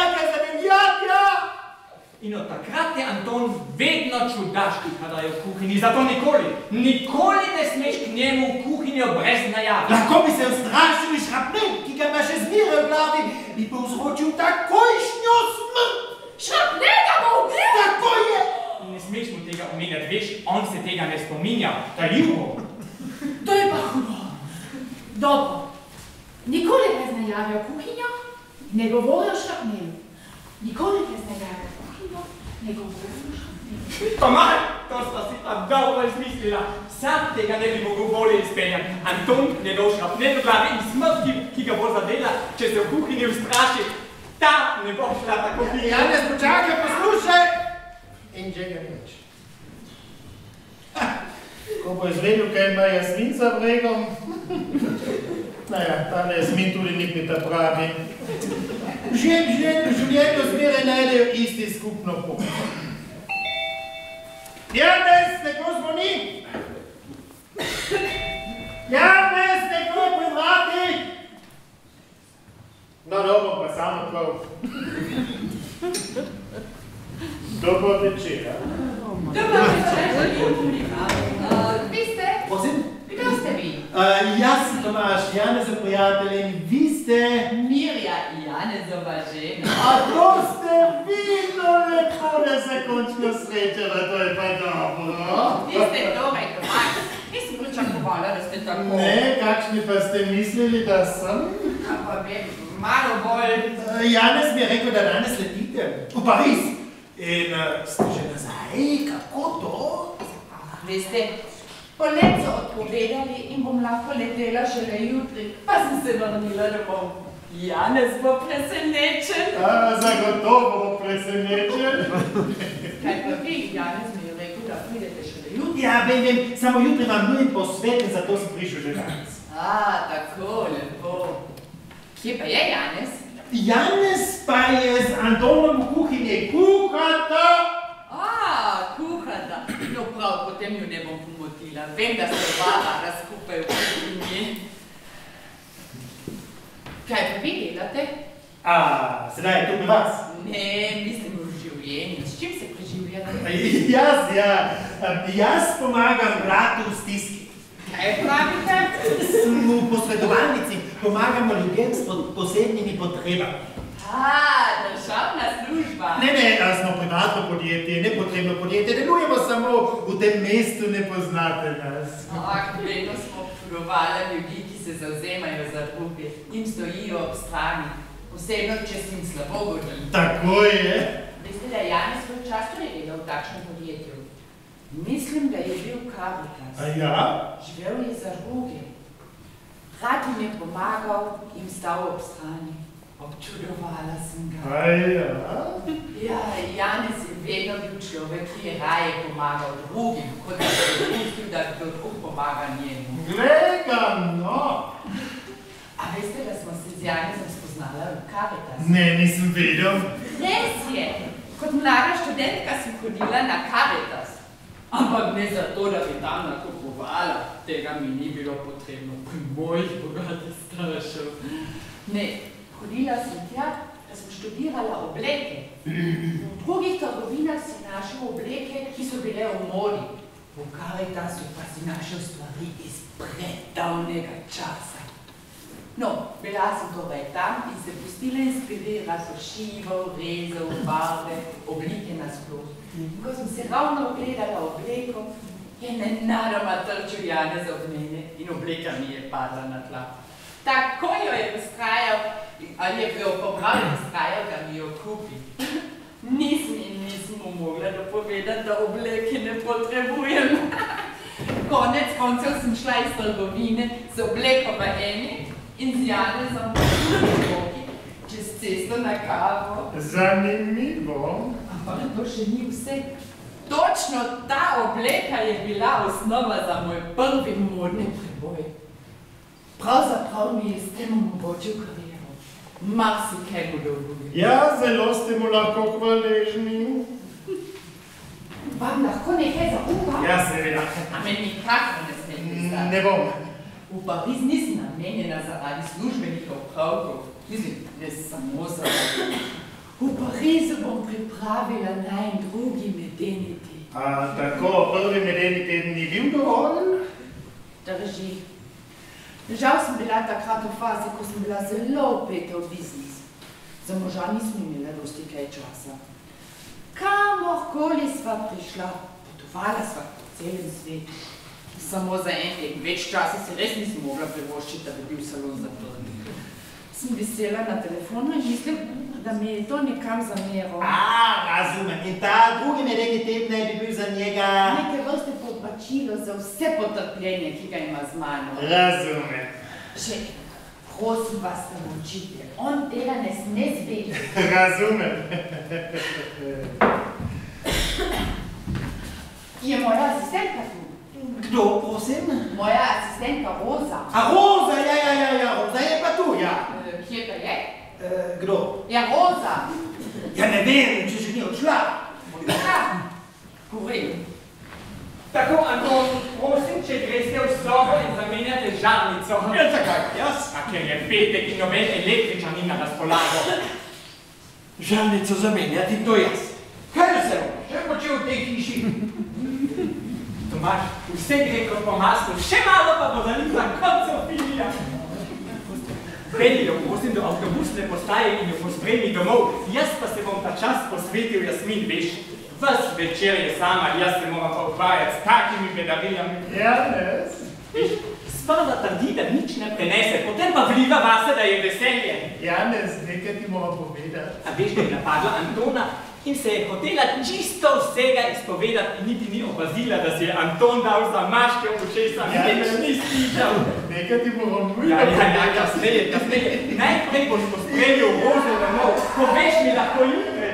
Ja. In od takrat je Anton vedno čudaški, kadar je v kuhinji. Zato nikoli ne smeš k njemu v kuhinjo brez najave. Lahko bi se ustrašil in šrapnel, ki ga ima še zmeraj v glavi, bi povzročil takojšnjo smrt. Šrapnel ga bo ubil! Tako je. In ne smeš mu tega omenjati, veš, on se tega ne spominja. Tajil bo. To je pa hudo. Dobro. Nikoli brez najave v kuhinjo, ne govori o šrapnelu. Nikoli brez najave v kuhinjo, ne govori o šrapnelu. Tomaž, to sta si pa dobro izmislila. Sam tega ne bi mogel bolje izpeljati. Anton njegov šrapnel v glavi in smrt, ki ga bo zadela, če se v kuhinji ustraši, ta ne bo šla tako hitro. Janez, počakaj, poslušaj. In že ga nič. Ko bo izvedel, kaj ima Jasmin za bregom, tale Jasmin tudi nikni ta pravi. V življenju zmeraj najdejo isti skupno pot. Janez, nekdo zvoni! Janez, nekdo je pri vratih! No, dobro, pa sam odprl. Dobro večer, ja? Dobro večer, vi ste? Prosim? Kdo ste vi? Jaz sem Tomaž, Janezov prijatelj in vi ste... Mirja Janezova žena. A to ste vidno lepo, da se končno srečala, to je pa dobro. Vi ste torej Tomaž. Nisem pričakovala, da ste tako. Ne, kakšni pa ste mislili, da sem? Pa vem, malo bolj. Janez mi je rekel, da danes letite v Pariz. In ste že nazaj, kako to? Veste, polet so odpovedali in bom lahko letela šele jutri, pa sem se vrnila domov. Janez bo presenečen. Zagotovo bo presenečen. Kaj pa vi, Janez mi je rekel, da pridete šele jutri? Ja, vem, samo jutri imam nujen posvet in zato sem prišel že danes. Tako lepo. Kje pa je Janez? Janez pa je z Antonom v kuhinji kuhata. Kuhata. No prav, potem ju ne bom pomotila. Vem, da se oba skupaj v kuhinji. Kaj pa vi delate? Sedaj je tu pri vas? Ne, mislim v življenju. življenju. S čim se preživljate? Jaz pomagam bratu v stiski. Kaj pravite? Smo v posredovalnici, pomagamo ljudem s posebnimi potrebami. Državna služba. Ne, smo privatno podjetje, nepotrebno podjetje, delujemo samo v tem mestu, ne poznate nas. Vedno smo občudovali ljudi, ki se zavzemajo za druge, jim stojijo ob strani, posebno, če se jim slabo godi. Tako je. Veste, da je Janez svoj čas tudi delal v takšnem podjetju. Mislim, da je bil Karitas. A ja? Živel je za druge. Rad jim je pomagal, jim stal ob strani. Občudovala sem ga. A ja? Ja, Janez je vedno bil človek, ki je raje pomagal drugim, kot da se je pustil, da kdo drug pomaga njemu. Glej ga, no! A veste, da smo se z Janezom spoznala v Karitas? Ne, nisem vedel. Res je! Kot mlada študentka sem hodila na Karitas. Ampak ne zato, da bi tam nakupovala. Tega mi ni bilo potrebno pri mojih bogatih staršev. Ne, hodila sem tja, da sem študirala obleke. V drugih trgovinah si našel obleke, ki so bile v modi. V Karitasu pa si našel stvari iz predavnega časa. No, bila sem torej tam in se pustila inspirirati od šivov, rezov, barve, oblike nasploh. Ko sem se ravno ogledala obleko, je nenadoma trčil Janez ob mene in obleka mi je padla na tla. Tako jo je vztrajal, ali je jo pobral in vztrajal, da mi jo kupi. Nisem mu mogla dopovedati, da obleke ne potrebujem. Konec koncev sem šla iz trgovine z obleko v eni in z Janezom v drugi čez cesto na kavo. Zanimivo. Ampak to še ni vse. Točno ta obleka je bila osnova za moj prvi modni preboj. Pravzaprav mi je s tem omogočil kariero. Marsikaj mu dolgujem. Ja, zelo ste mu lahko hvaležni. Vam lahko nekaj zaupam? Ja, seveda. A me nikakor ne sme pristati. Ne bom. V Pariz nisem namenjena zaradi službenih opravkov. Mislim, ne samo zaradi. V Parizu bom pripravila najin drugi medeni teden. A tako, prvi medeni teden ni bil dovolj? Drži. Žal sem bila takrat v fazi, ko sem bila zelo vpeta v biznis. Za moža nismo imela dosti kaj časa. Kamorkoli sva prišla, potovala sva po celem svetu. Samo za en teden, več časa se res nisem mogla privoščiti, da bi bil salon zaprt. Sem visela na telefonu in mislim, da mi je to nekam zamerilo. Razumem. In ta drugi medeni teden naj bi bil za njega... Neke vrste podplačilo za vse potrpljenje, ki ga ima z mano. Razumem. Čekaj, prosim vas, da naučite. On tega ne sme zvedeti. Razumem. Je moja asistentka tu? Kdo, prosim? Moja asistentka Roza. A Roza, ja, Roza je pa tu, ja. Kje pa je? Kdo? Ja, Roza. Ja, ne vem, če že ni odšla. Govorim. Tako, Anton, prosim, če greste v sobo in zamenjate žarnico. Ja, zakaj? Jaz? A ker je petek in noben električan ni na razpolago. Žarnico zamenjati, to jaz. Kaj je se še počel v tej hiši? Tomaž, vse gre kot po maslu, še malo pa bo zanimla koncev filija. Peli jo prosim do avtobusne postaje in jo pospremi domov, jaz pa se bom ta čas posvetil Jasmin, veš. Ves večer je sama, jaz se moram pa ukvarjati s takimi bedarijami. Janez? Veš, sprva trdi, da nič ne prenese, potem pa vliva vase, da je veselje. Janez, nekaj ti moram povedati. A veš, da je napadla Antona in se je hotela čisto vsega izpovedati in niti ni opazila, da si je Anton dal za maške v ušesa, niti me ni slišal. Nekaj ti moram Ja, kasneje. Najprej boš pospremil Rozo domov, poveš mi lahko jutre.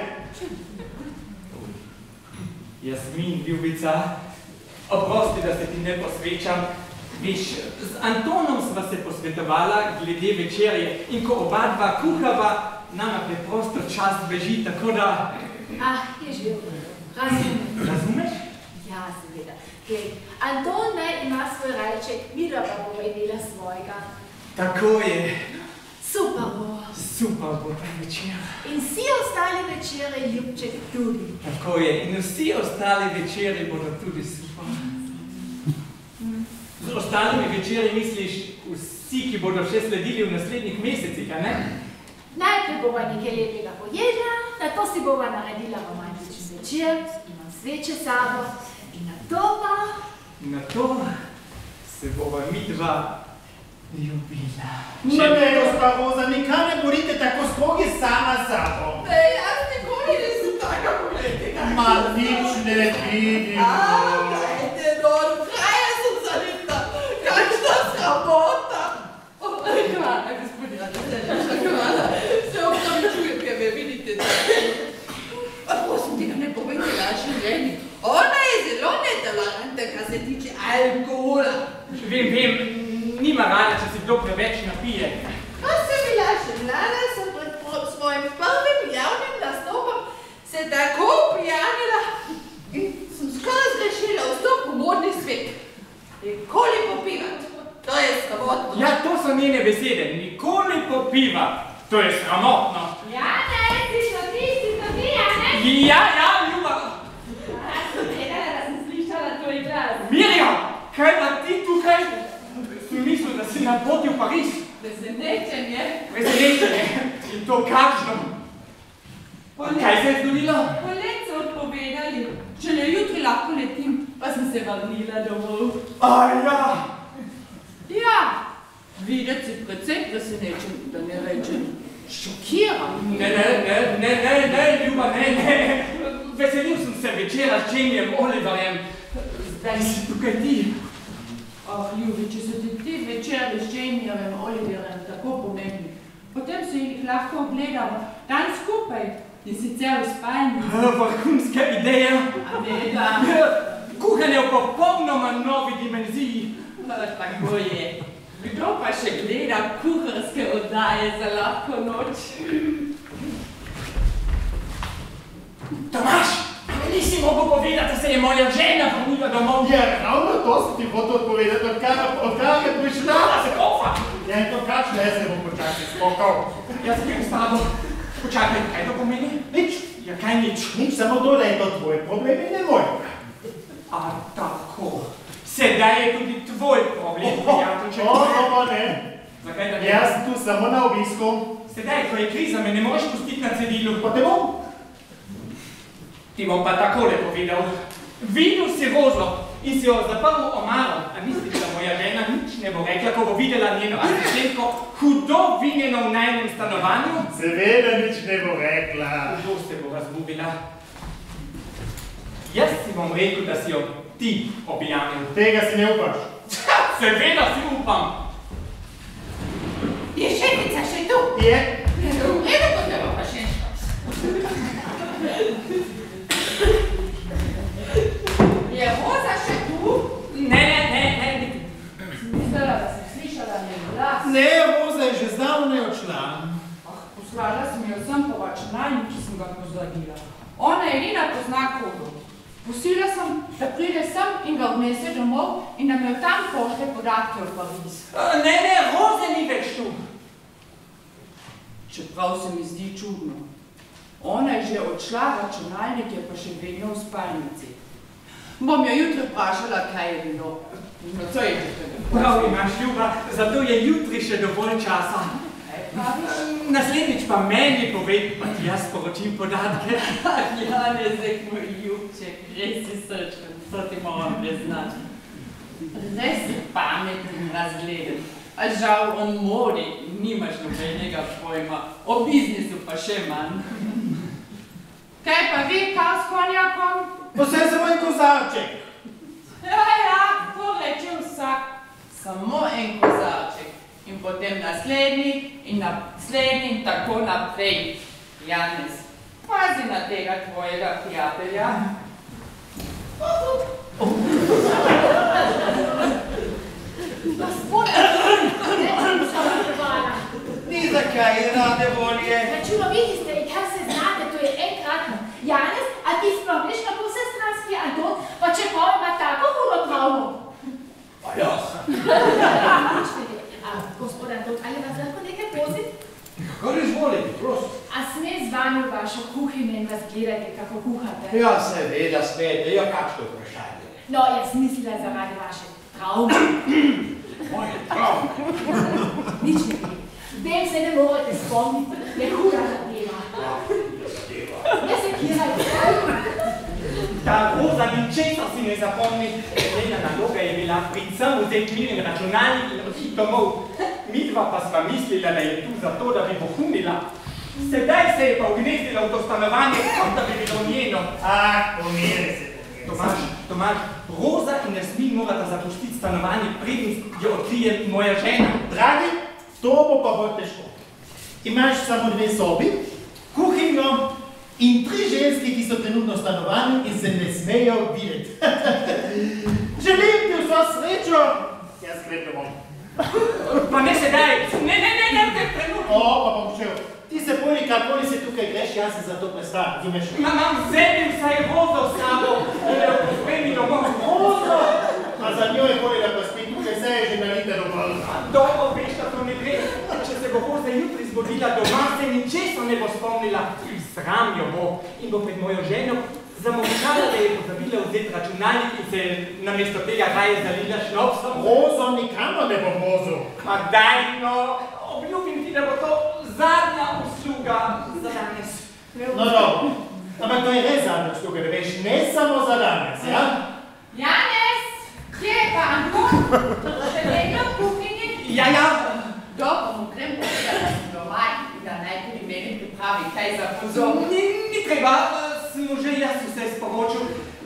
Jasmin, ljubica, oprosti, da se ti ne posvečam. Veš, z Antonom sva se posvetovala glede večerje in ko oba dva kuhava, nama preprosto čas beži, tako da... Je že v redu. Razumem. Razumeš? Ja, seveda. Anton naj ima svoj rajček, Mira pa bo imela svojega. Tako je. Super bo. Super Super bo ta večer. In vsi ostali večeri, ljubček, tudi. Tako je, in vsi ostali večeri bodo tudi super. Z ostalimi večeri misliš vsi, ki bodo še sledili v naslednjih mesecih, a ne? Najprej bova nekaj lepega pojedla, nato si bova naredila romantični večer, imam sveče sabo in nato pa... Nato se bova midva ljubila. No ne, gospa Roza, nikar ne borite tako strogi sama sabo. Jaz nikoli nisem taka, pogledajte, Ma nič ne vidim. dajte, no, kaj sem zalita, kakšna sramota. Hvala, gospodina, hvala. Se opravičujem, ker me vidite tako. Prosim, tega ne povejte naši ženi. Ona je zelo netolerantna, kar se tiče alkohola. Vem, nima rada, če si kdo preveč napije. Ko sem bila želana, sem pred svojim prvim javnim nastopom se tako opijanila in sem skoraj zgrešila vstop v modni svet. Nikoli popivat, to je sramotno. Ja, to so njene besede, nikoli popiva. To je sramotno. Jane, si to ti, Jane? Ja, ljuba. Sem gledala, da sem slišala tvoj glas. Mirjam, kaj pa ti tukaj? Sem mislil, da si na poti v Pariz. Presenečenje. Presenečenje. In to kakšno? Kaj se je zgodilo? Polet so odpovedali. Šele jutri lahko letim, pa sem se vrnila domov. Ja, videti si precej presenečen, da ne rečem šokiran. Ne, ljuba, ne. Veselil sem se večera s Jamiem Oliverjem. Zdaj si tukaj ti. Ljubi, če so ti večeri s Jamiem Oliverjem tako pomembni, potem se jih lahko ogledamo dan skupaj in sicer v spalni. Vrhunska ideja. Ameda. Kuhanje v popolnoma novi dimenziji. Tako je. Kdo pa še gleda kuharske oddaje za lahko noč? Tomaž, nisi mogel povedati, da se je moja žena vrnila domov. Ja, ravno to sem ti hotel odpovedati, odkar je prišla. Se kofa. Ja, in to kakšno, jaz ne bom počakaj skokal. Jaz grem s tabo. Počakaj, kaj to pomeni? Nič. Ja, kaj nič? Nič, samo to, da je to tvoj problem in ne moj. A tako. Sedaj je tudi tvoj problem, prijateljček. Ne. Zakaj da ne? Jaz sem tu samo na obisku. Sedaj, ko je kriza, me ne moreš pustiti na cedilu. Pa te bom. Ti bom pa takole povedal. Videl si Rozo in si jo zaprl omaro. A misliš, da moja žena nič ne bo rekla, ko bo videla njeno asistentko hudo vinjeno v najnem stanovanju? Seveda nič ne bo rekla. Hudo se bo razgubila. Jaz si bom rekel, da si jo ti objavil. Tega si ne upaš. Seveda si upam. Je šefica še tu? Je. Evo kot je pa še. Je Roza še tu? Ne. Mislila, da sem slišala njen glas. Ne, Roza je že zdavnaj odšla. Poslala sem jo sem po računalnik, ki sem ga pozabila. Ona edina pozna kodo. Prosila sem, da pride sem in ga odnese domov in da me od tam pošlje podatke v Pariz. Ne, Roze ni več tu. Čeprav se mi zdi čudno. Ona je že odšla, računalnik je pa še vedno v spalnici. Bom jo jutri vprašala, kaj je bilo. No, co je že tega? Prav imaš, ljuba, zato je jutri še dovolj časa. Naslednjič pa meni povej, pa ti jaz sporočim podatke. Janezek, moj ljubček, res si srčen, to ti moram priznati. Res si pameten in razgleden. A žal o modi nimaš nobenega pojma, o biznisu pa še manj. Kaj pa vi, kaj s konjakom? Vse samo en kozarček. Ja, to reče vsak. Samo en kozarček. In potem naslednji in naslednji in tako naprej. Janez, pazi na tega tvojega prijatelja. Gospod, ne bom prevala. Ni zakaj, rade volje. Čudoviti ste in kar se znate, to je enkratno. Janez, a ti sploh veš, kako vsestranski Anton, pa čeprav ima tako hudo travmo? Pa jaz. Gospod Anton, ali vas lahko nekaj pozit? Kar izvoli, to vaše kuhinje in razgledajte, kako kuhate. Ja, seveda, Svete, ja, kakšno vprašanje. No, jaz mislila zaradi vaše travme. Moje travme? Nič ne vem. Vem se ne morete spomniti, je huda zadeva. Ne se kirajte. Ta Roza ničesar si ne zapomni. Njena naloga je bila predvsem vzeti miren računalnik in oditi domov. Midva pa sva mislila, da je tu zato, da bi bohunila. Sedaj se je pa ugnezdila v to stanovanje, kot da bi bilo njeno. Pomiri se. Tomaž, Roza in Jasmin morata zapustiti stanovanje, preden jo odkrije moja žena. Dragi, to bo pa bolj težko. Imaš samo 2 sobi, kuhinjo in 3 ženske, ki so trenutno v stanovanju in se ne smejo videti. Želim ti vso srečo, jaz grem domov. Pa ne sedaj, ne, trenutno. Pa bom šel. Ti se bori, kakoli se tukaj greš, jaz se za to prestan, razumeš? Imam zemlji vsaj Rozo s sabo, da jo pospremi domov. Rozo! A za njo je bolje, da pa spi tukaj, se je že nalite dovolj. Dobro veš, da to ne gre. Če se bo Roza jutri zbudila doma, se ničesar ne bo spomnila. Sram jo bo in bo pred mojo ženo zamolčala, da je pozabila vzeti računalnik in se namesto tega raje zalila šnopsom. Rozo nikamor ne bom vozil. Ma daj no, obljubim ti, da bo to zadnja usluga za danes. No dobro, ampak to je res zadnja usluga, da veš, ne samo za danes, ja? Janez, kje je pa Anton? Še vedno v kuhinji? Ja. Dobro, mu grem povedati, da sem doma in da najprej meni pripravi kaj za pozor. Ni treba, sem mu že jaz vse sporočil.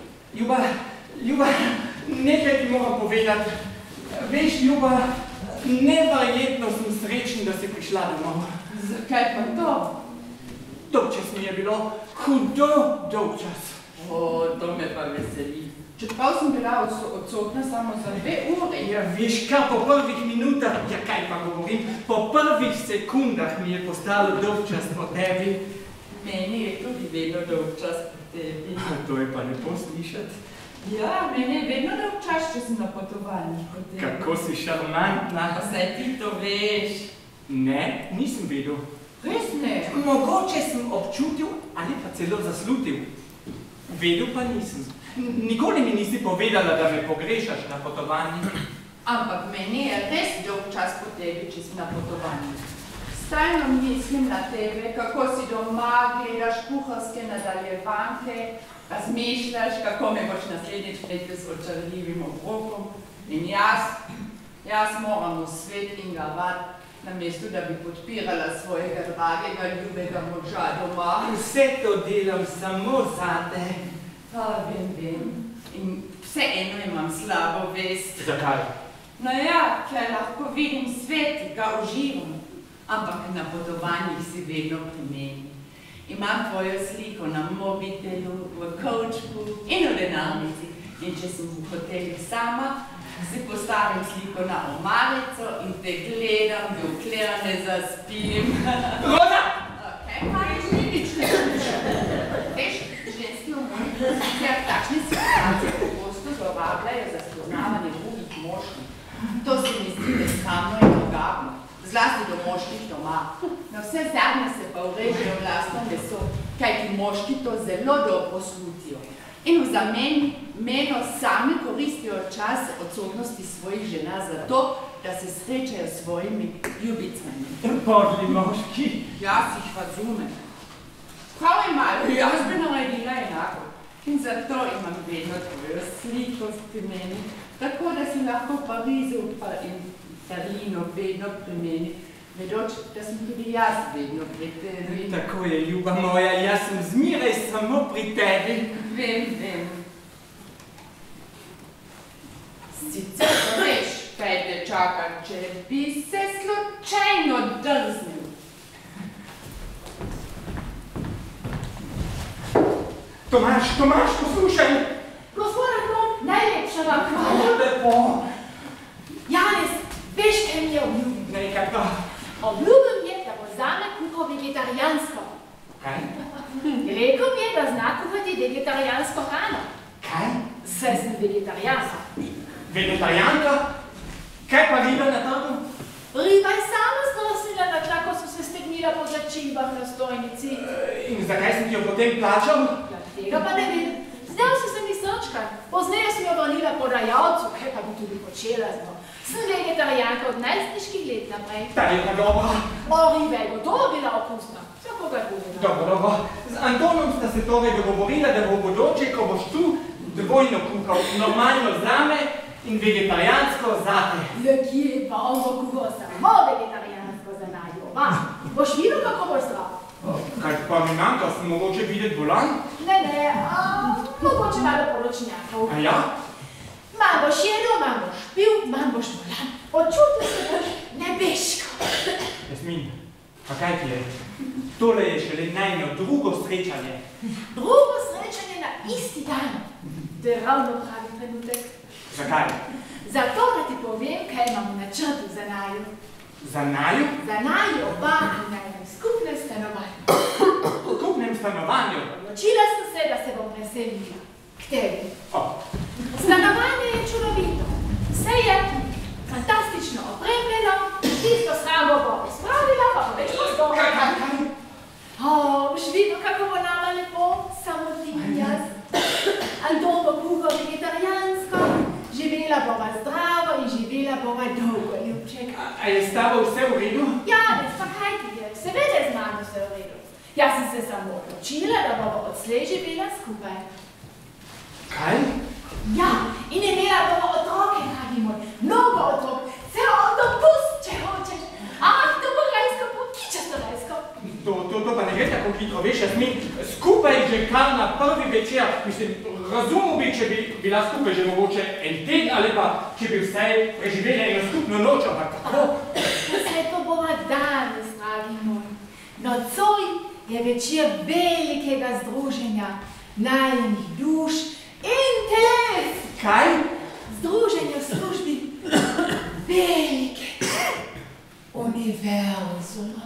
Ljuba, nekaj ti moram povedati. Veš, Ljuba, neverjetno sem srečen, da si prišla domov. Zakaj pa to? Dolgčas mi je bilo, hudo dolgčas. To me pa veseli. Čeprav sem bila odsotna samo za 2 ure. Ja, veš, kar po prvih minutah, ja kaj pa govorim, po prvih sekundah mi je postalo dolgčas po tebi. Meni je tudi vedno dolgčas po tebi. To je pa lepo slišati. Ja, meni je vedno dolgčas, če sem na potovanjih po tebi. Kako si šarmantna. Saj ti to veš. Ne, nisem vedel. Res ne. Mogoče sem občutil ali pa celo zaslutil. Vedel pa nisem. Nikoli mi nisi povedala, da me pogrešaš na potovanju. Ampak meni je res dolgčas po tebi, če si na potovanju. Stalno mislim na tebe, kako si doma, gledaš kuharske nadaljevanke, razmišljaš, kako me boš naslednjič pletel s očarljivim obrokom. In jaz moram v svet in ga vat, namesto da bi podpirala svojega dragega, ljubega moža doma. Vse to delam samo zate. Vem. In vseeno imam slabo vest. Zakaj? No ja, ker lahko vidim svet, ga uživam. Ampak na potovanjih si vedno pri meni. Imam tvojo sliko na mobitelu, v kovčku in v denarnici. In če sem v hotelih sama, si postavim sliko na omarico in te gledam, dokler ne zaspim. Roza! Kaj pa je nič ne veš, ženski umori v takšne situacije pogosto zlorabljajo za spoznavanje drugih moških. To se mi zdi nesramno in ogabno, zlasti do moških doma. Na vse zadnje se pa urežejo vlastno meso, kajti moški to zelo dobro slutijo. In v zameno sami koristijo čas odsotnosti svojih žena za to, da se srečajo s svojimi ljubicami. Podli moški. Jaz jih razumem. Prav imajo, jaz bi naredila enako. In zato imam vedno tvojo sliko pri meni, tako da si lahko v Parizu in Berlinu vedno pri meni, vedoč, da sem tudi jaz vedno pri tebi. Tako je, ljuba moja, jaz sem zmeraj samo pri tebi. Vem. Sicer pa veš, kaj te čaka, če bi se slučajno drznil. Tomaž, poslušaj! Gospod Anton, najlepša vam hvala. Lepo. Janez, veš, kaj mi je obljubil? Nekaj pa. Obljubil mi je, da bo zame kuhal vegetarijansko. Kaj? Rekel mi je, da zna kuhati vegetarijansko hrano. Kaj? Saj sem vegetarijanka. Vegetarijanka? Kaj pa riba na trgu? Riba je sama zdrosnila na tla, ko so se stegnili kuhnila po začimbah na stojnici. In zakaj sem ti jo potem plačal? Ja, tega pa ne vem. Zdaj si se mi srčka. Pozneje sem jo vrnila podajalcu, kaj pa bi tudi počela z njo. Sem vegetarijanka od najstniških let naprej. Ta je pa dobra. Riba je gotovo bila okusna. Kako ga je povedala? Dobro. Z Antonom sta se torej dogovorila, da bo v bodoče, ko boš tu, dvojno kuhal, normalno zame in vegetarijansko zate. Le kje pa on bo kuhal samo vegetarijansko za naju. Boš videl, kako boš zdrav? Kaj pa mi manjka, sem mogoče videti bolan? Ne, mogoče malo poročnjakov. A ja? Manj boš jedel, manj boš pil, manj boš bolan. Počutil se boš nebeško. Jasmin, pa kaj ti je? Tole je šele najno drugo srečanje. Drugo srečanje na isti dan. To je ravno pravi trenutek. Zakaj? Zato, da ti povem, kaj imam v načrtu za naju. Za naju? Za naju oba in na enem skupnem stanovanju. Skupnem stanovanju? Odločila sem se, da se bom preselila k tebi. Stanovanje je čudovito. Vse je fantastično opremljeno, tisto shrambo bom izpravila, pa bo več prostora. Kaj? Boš videl, kako bo nama lepo, samo ti in jaz. Anton bo kuhal vegetarijansko, živela bova zdravo in živela bova dolgo, ljubček. A je s tabo vse v redu? Janez, pa kaj ti je? Seveda je z mano vse v redu. Jaz sem se samo odločila, da bova odslej živela skupaj. Kaj? Ja, in imela bova otroke, dragi moj, mnogo otrok, celo avtobus, če hočeš. To bo rajsko, bo kičasto rajsko. To pa ne gre tako hitro, veš, Jasmin, skupaj že kar na prvi večer, mislim, razumel bi, če bi bila skupaj že mogoče en teden ali pa, če bi vsaj preživela eno skupno noč, ampak tako. Vse to bova danes, dragi moj. Nocoj je večer velikega združenja, najenih duš in teles. Kaj? Združenje v službi velike univerzuma.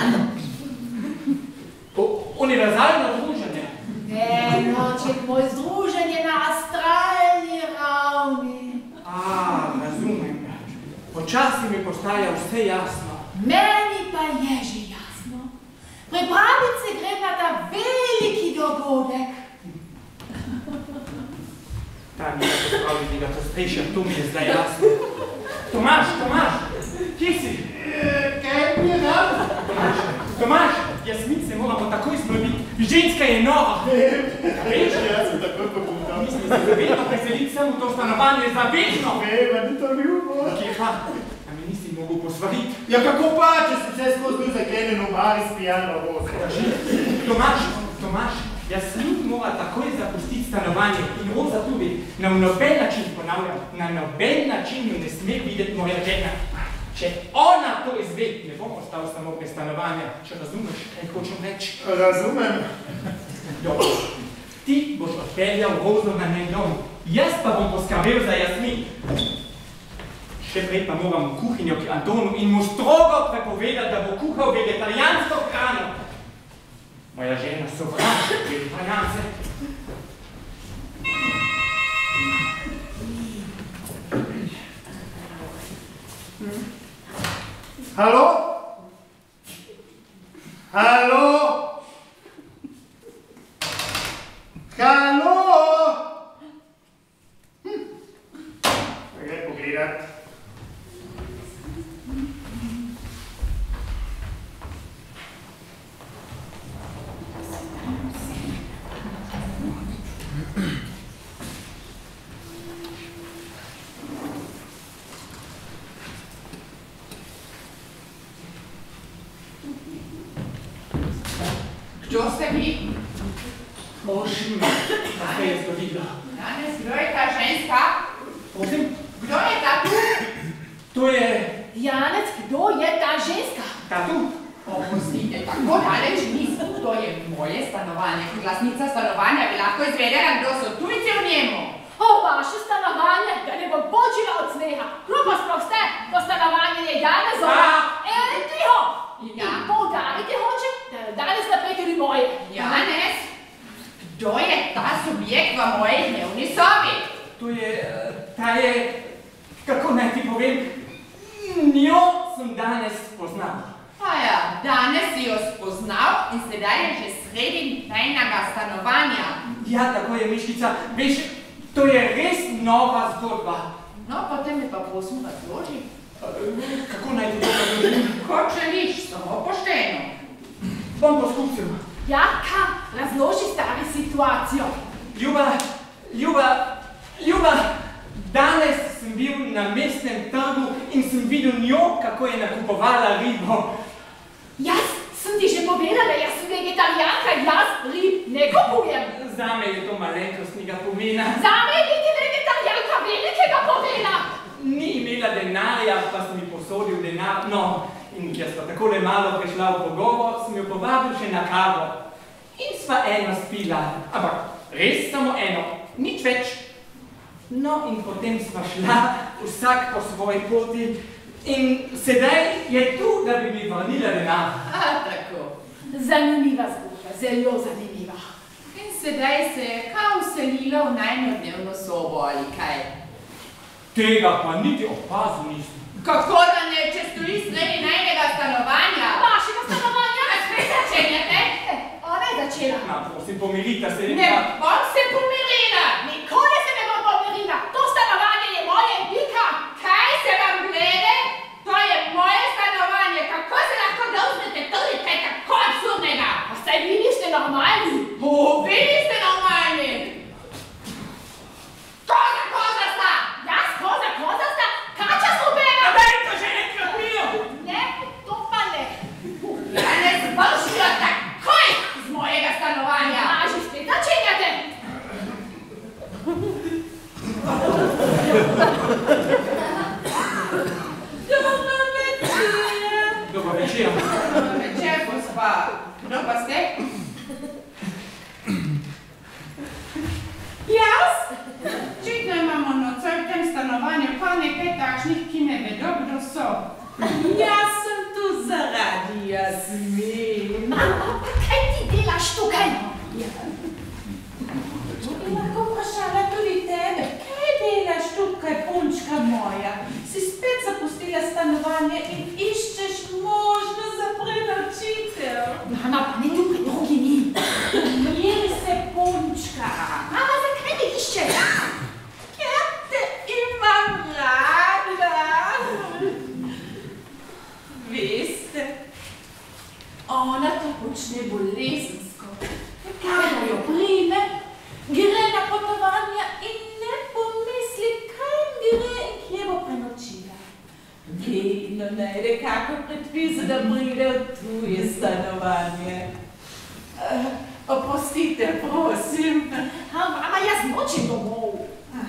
Univerzalno združenje? Ne, noček moj, združenje na astralni ravni. Razumem. Počasi mi postaja vse jasno. Meni pa je že jasno. Pripraviti se gre na ta veliki dogodek. Ta mi je postavljeni, da postrešam, to mi je zdaj jasno. Tomaž, kje si? Kaj mi je dal? Tomaž, Jasmin se moramo takoj zbaviti. Ženska je nova. Veš, jaz sem takoj poputal. Mislim, da se vedno preseliti sem v to stanovanje za večno. Ni to ljubo. Kje pa? A mi nisi mogel posvariti? Ja, kako pa, če si vse skozi bil zaklenjen v bari s pijano vozo? Tomaž, Jasmin mora takoj zapustiti stanovanje in Roza tudi. Na noben način, ponavljam, na noben način jo ne sme videti moja žena. Če ona to izve, ne bom ostal samo brez stanovanja, če razumeš, kaj hočem reči. Razumem. Dobro, ti boš odpeljal Rozo na njen dom, jaz pa bom poskrbel za Jasmin. Še prej pa moram v kuhinjo k Antonu in mu strogo prepovedati, da bo kuhal vegetarijansko hrano. Moja žena sovraži vegetarijance. Halo? Halo? Halo? Gre pogledat. Kdo ste vi? Bože, kaj se je zgodilo? Janez, kdo je ta ženska? Prosim? Kdo je ta tu? To je... Janez, kdo je ta ženska? Ta tu? Opustite, tako daleč nisem. To je moje stanovanje. Kot lastnica stanovanja bi lahko izvedela, kdo so tujci v njemu. Vaše stanovanje, da ne bo počila od smeha. Krupa sploh ste, to stanovanje je Janezova. Tiho! Ja. In poudariti hočem, da je danes naprej tudi moje. Janez, kdo je ta subjekt v moji dnevni sobi? To je... ta je... kako naj ti povem? Njo sem danes poznal. Ja, danes si jo spoznal in sedaj je že sredi najnega stanovanja. Ja, tako je, Miškica. Veš, to je res nova zgodba. No, potem mi pa prosim razloži. Kako naj ti to razložim? Kot želiš, samo pošteno. Bom poskusil. Jaka, razloži stari situacijo. Ljuba, danes sem bil na mestnem trgu in sem videl njo, kako je nakupovala ribo. Jaz sem ti že povedala, jaz sem vegetarijanka, jaz rib ne kupujem. Zame je to malenkostnega pomena. Zame je biti vegetarijanka velikega pomena. Ni imela denarja, pa sem mi posodil denar. No, in ker sva takole malo prišla v pogovor, sem jo povabil še na kavo. In sva eno spila, ampak res samo eno, nič več. No, in potem sva šla vsak po svoji poti in sedaj je tu, da bi mi vrnila denar. Tako. Zanimiva zgodba, zelo zanimiva. In sedaj se je kao vselila v najino dnevno sobo ali kaj. Tega pa niti opazil nisem. Kako da ne, če stoji sredi najnega stanovanja? Vašega stanovanja? A spet začenjate? Ona je začela. Prosim, pomirita se. Ne bom se pomirila. Nikoli se ne bom pomirila. To stanovanje je moje, pika. Kaj se vam glede? To je moje stanovanje. Kako se lahko dovznete tudi kaj tako absurdnega? A saj vi niste normalni. Vi niste normalni. Koza sta! Jaz koza sta? Kača slupena? A daj to že enkrat milo! Ne, to pa ne. Danes vršijo takoj z mojega stanovanja. A že spet začenjate. Dobar večer. Večer, gospa. Kdo pa ste? Jaz? Očitno imamo nocoj v tem stanovanju pa nekaj takšnih, ki ne vedo, kdo so. Jaz sem tu zaradi Jasmin. Mama, kaj ti delaš tukaj? Bi lahko vprašala tudi tebe, kaj delaš tukaj, punčka moja? Si spet zapustila stanovanje in iščeš možnost za prenočitev. Mama, pa ne tu pred drugimi. Umiri se, punčka. Mama, zakaj me iščeš? Ker te imam rada. Veste, ona to počne bolezensko. Kadar jo prime, gre na potovanja in ne pomisli, kam gre in kje bo prenočila. Vedno najde kako predpis, da pride v tuje stanovanje. Oprostite, prosim. Mama, jaz nočem domov.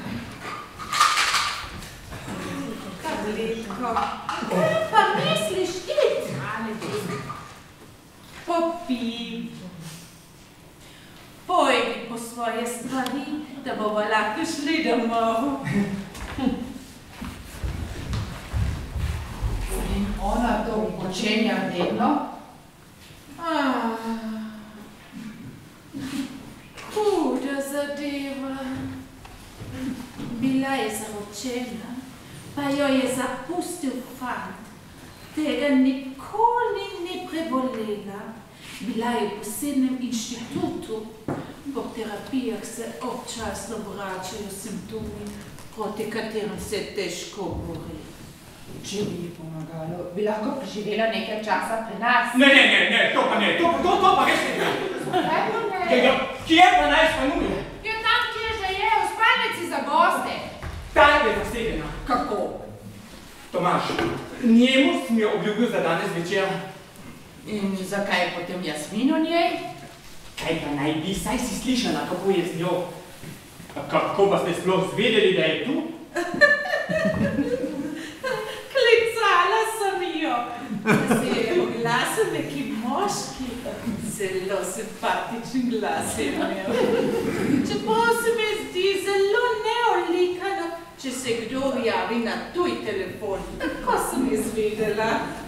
Tabletko. Kaj pa misliš, iti? Popij. Pojdi po svoje stvari, da bomo lahko šli domov. In ona to počenja vedno? Huda zadeva. Bila je zaročena, pa jo je zapustil fant. Tega nikoli ni prebolela. Bila je v posebnem inštitutu. Po terapijah se občasno vračajo simptomi, proti katerim se težko bori. Če bi ji pomagalo, bi lahko preživela nekaj časa pri nas. Ne, to pa ne, to pa res ne. Kaj pa ne? Kje pa naj stanuje? Ja, tam, kjer že je, v spalnici za goste. Ta je zasedena. Kako? Tomaž, njemu si mi obljubil za danes večer. In zakaj potem Jasmin o njej? Kaj pa naj bi, saj si slišala, kako je z njo. Kako pa ste sploh zvedeli, da je tu? Klicala sem jo, da se je oglasil neki moški. Zelo simpatičen glas je imel. Čeprav se mi zdi zelo neolikano, če se kdo javi na tuj telefon. Kako sem izvedela?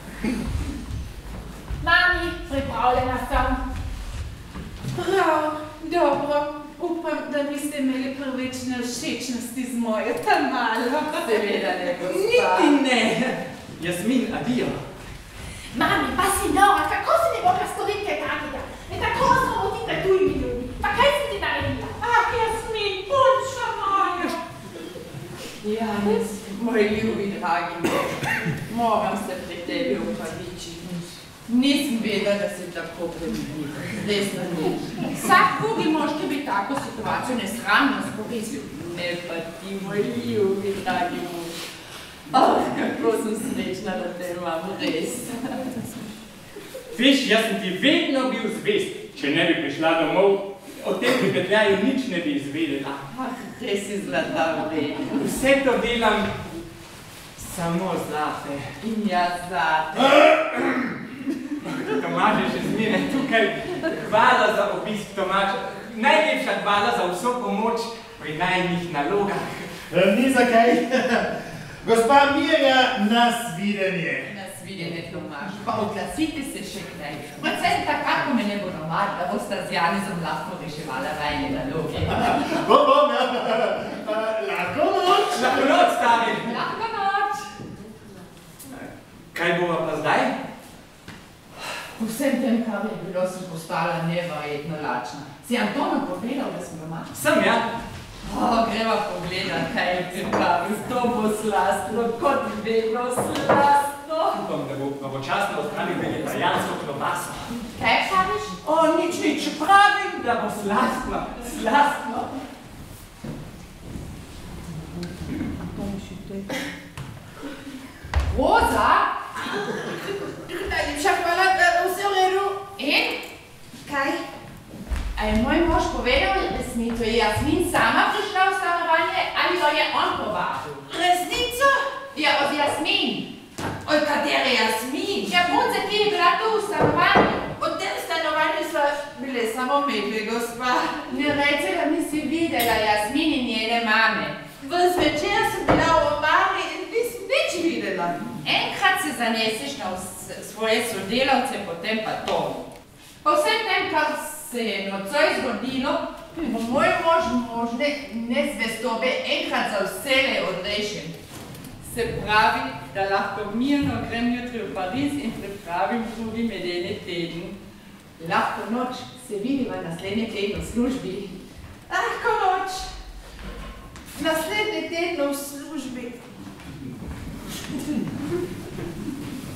Mami, pripravljena sem. Prav, dobro. Upam, da niste imeli prvič nevšečnosti z mojo Tamalo. Seveda ne, gospa. Niti ne. Jasmin, adijo. Mami, pa signora, kako se ne mogla storiti kaj takega? In tako sramotiti pred tujimi ljudmi. Pa kaj si ti naredila? Ah, Jasmin, punčka moja. Janez, moj ljubi, dragi moj, moram se pri tebi upravičiti. Nisem vedela, da si tako premenil. Zdaj sem nič. Vsak drugi moški bi tako situacijo nesramno skoristil. Ne pa ti, moj ljubi, dragi moj. Kako sem srečna, da te imam res. Viš, jaz sem ti vedno bil zvest. Če ne bi prišla domov, o tem pripetljaju nič ne bi izvedela. Res si zlata vreden. Vse to delam samo zate. In jaz zate. Tomaž je še zmeraj tukaj. Hvala za obisk, Tomaž. Najlepša hvala za vso pomoč pri najnih nalogah. Ni zakaj. Gospa Mirja, nas videnje. Nas videnje, Tomaž. Pa oglasite se še kdaj. Predvsem takako me ne bo nomad, da bosta z Janezom lahko reševala vajne naloge. Bom, ja. Lahko noč. Lahko noč, stari. Lahko noč. Kaj bova pa zdaj? Po vsem tem, kar je bilo, sem postala neverjetno lačna. Si Antonom povedal, da sem doma? Sem, ja. Greva pogledat, kaj je pripravil. To bo slastno, kot vedno slastno. Upam, da bo pravočasno odhranil vegetarijansko klobaso. Kaj praviš? Nič, pravim, da bo slastno, slastno. Roza? Najlepša hvala, da vse v redu. In? Kaj? A je moj mož povedal resnico? Je Jasmin sama prišla v stanovanje ali jo je on povabil? Resnico? Ja, od Jasmin. Od katere Jasmin? Ja, punce, ki je bila tu v stanovanju. V tem stanovanju sva bile samo medve, gospa. Ne reče, da nisi videla Jasmin in njene mame. Zvečer sem bila v omari in nisem nič videla. Enkrat se zaneseš na svoje sodelavce, potem pa to. Po vsem tem, kar se je nocoj zgodilo, bo moj mož možne nezvestobe enkrat za vselej odrešen. Se pravi, da lahko mirno grem jutri v Pariz in pripravim drugi medeni teden. Lahko noč se vidiva naslednji teden v službi. Lahko noč. Naslednji teden v službi.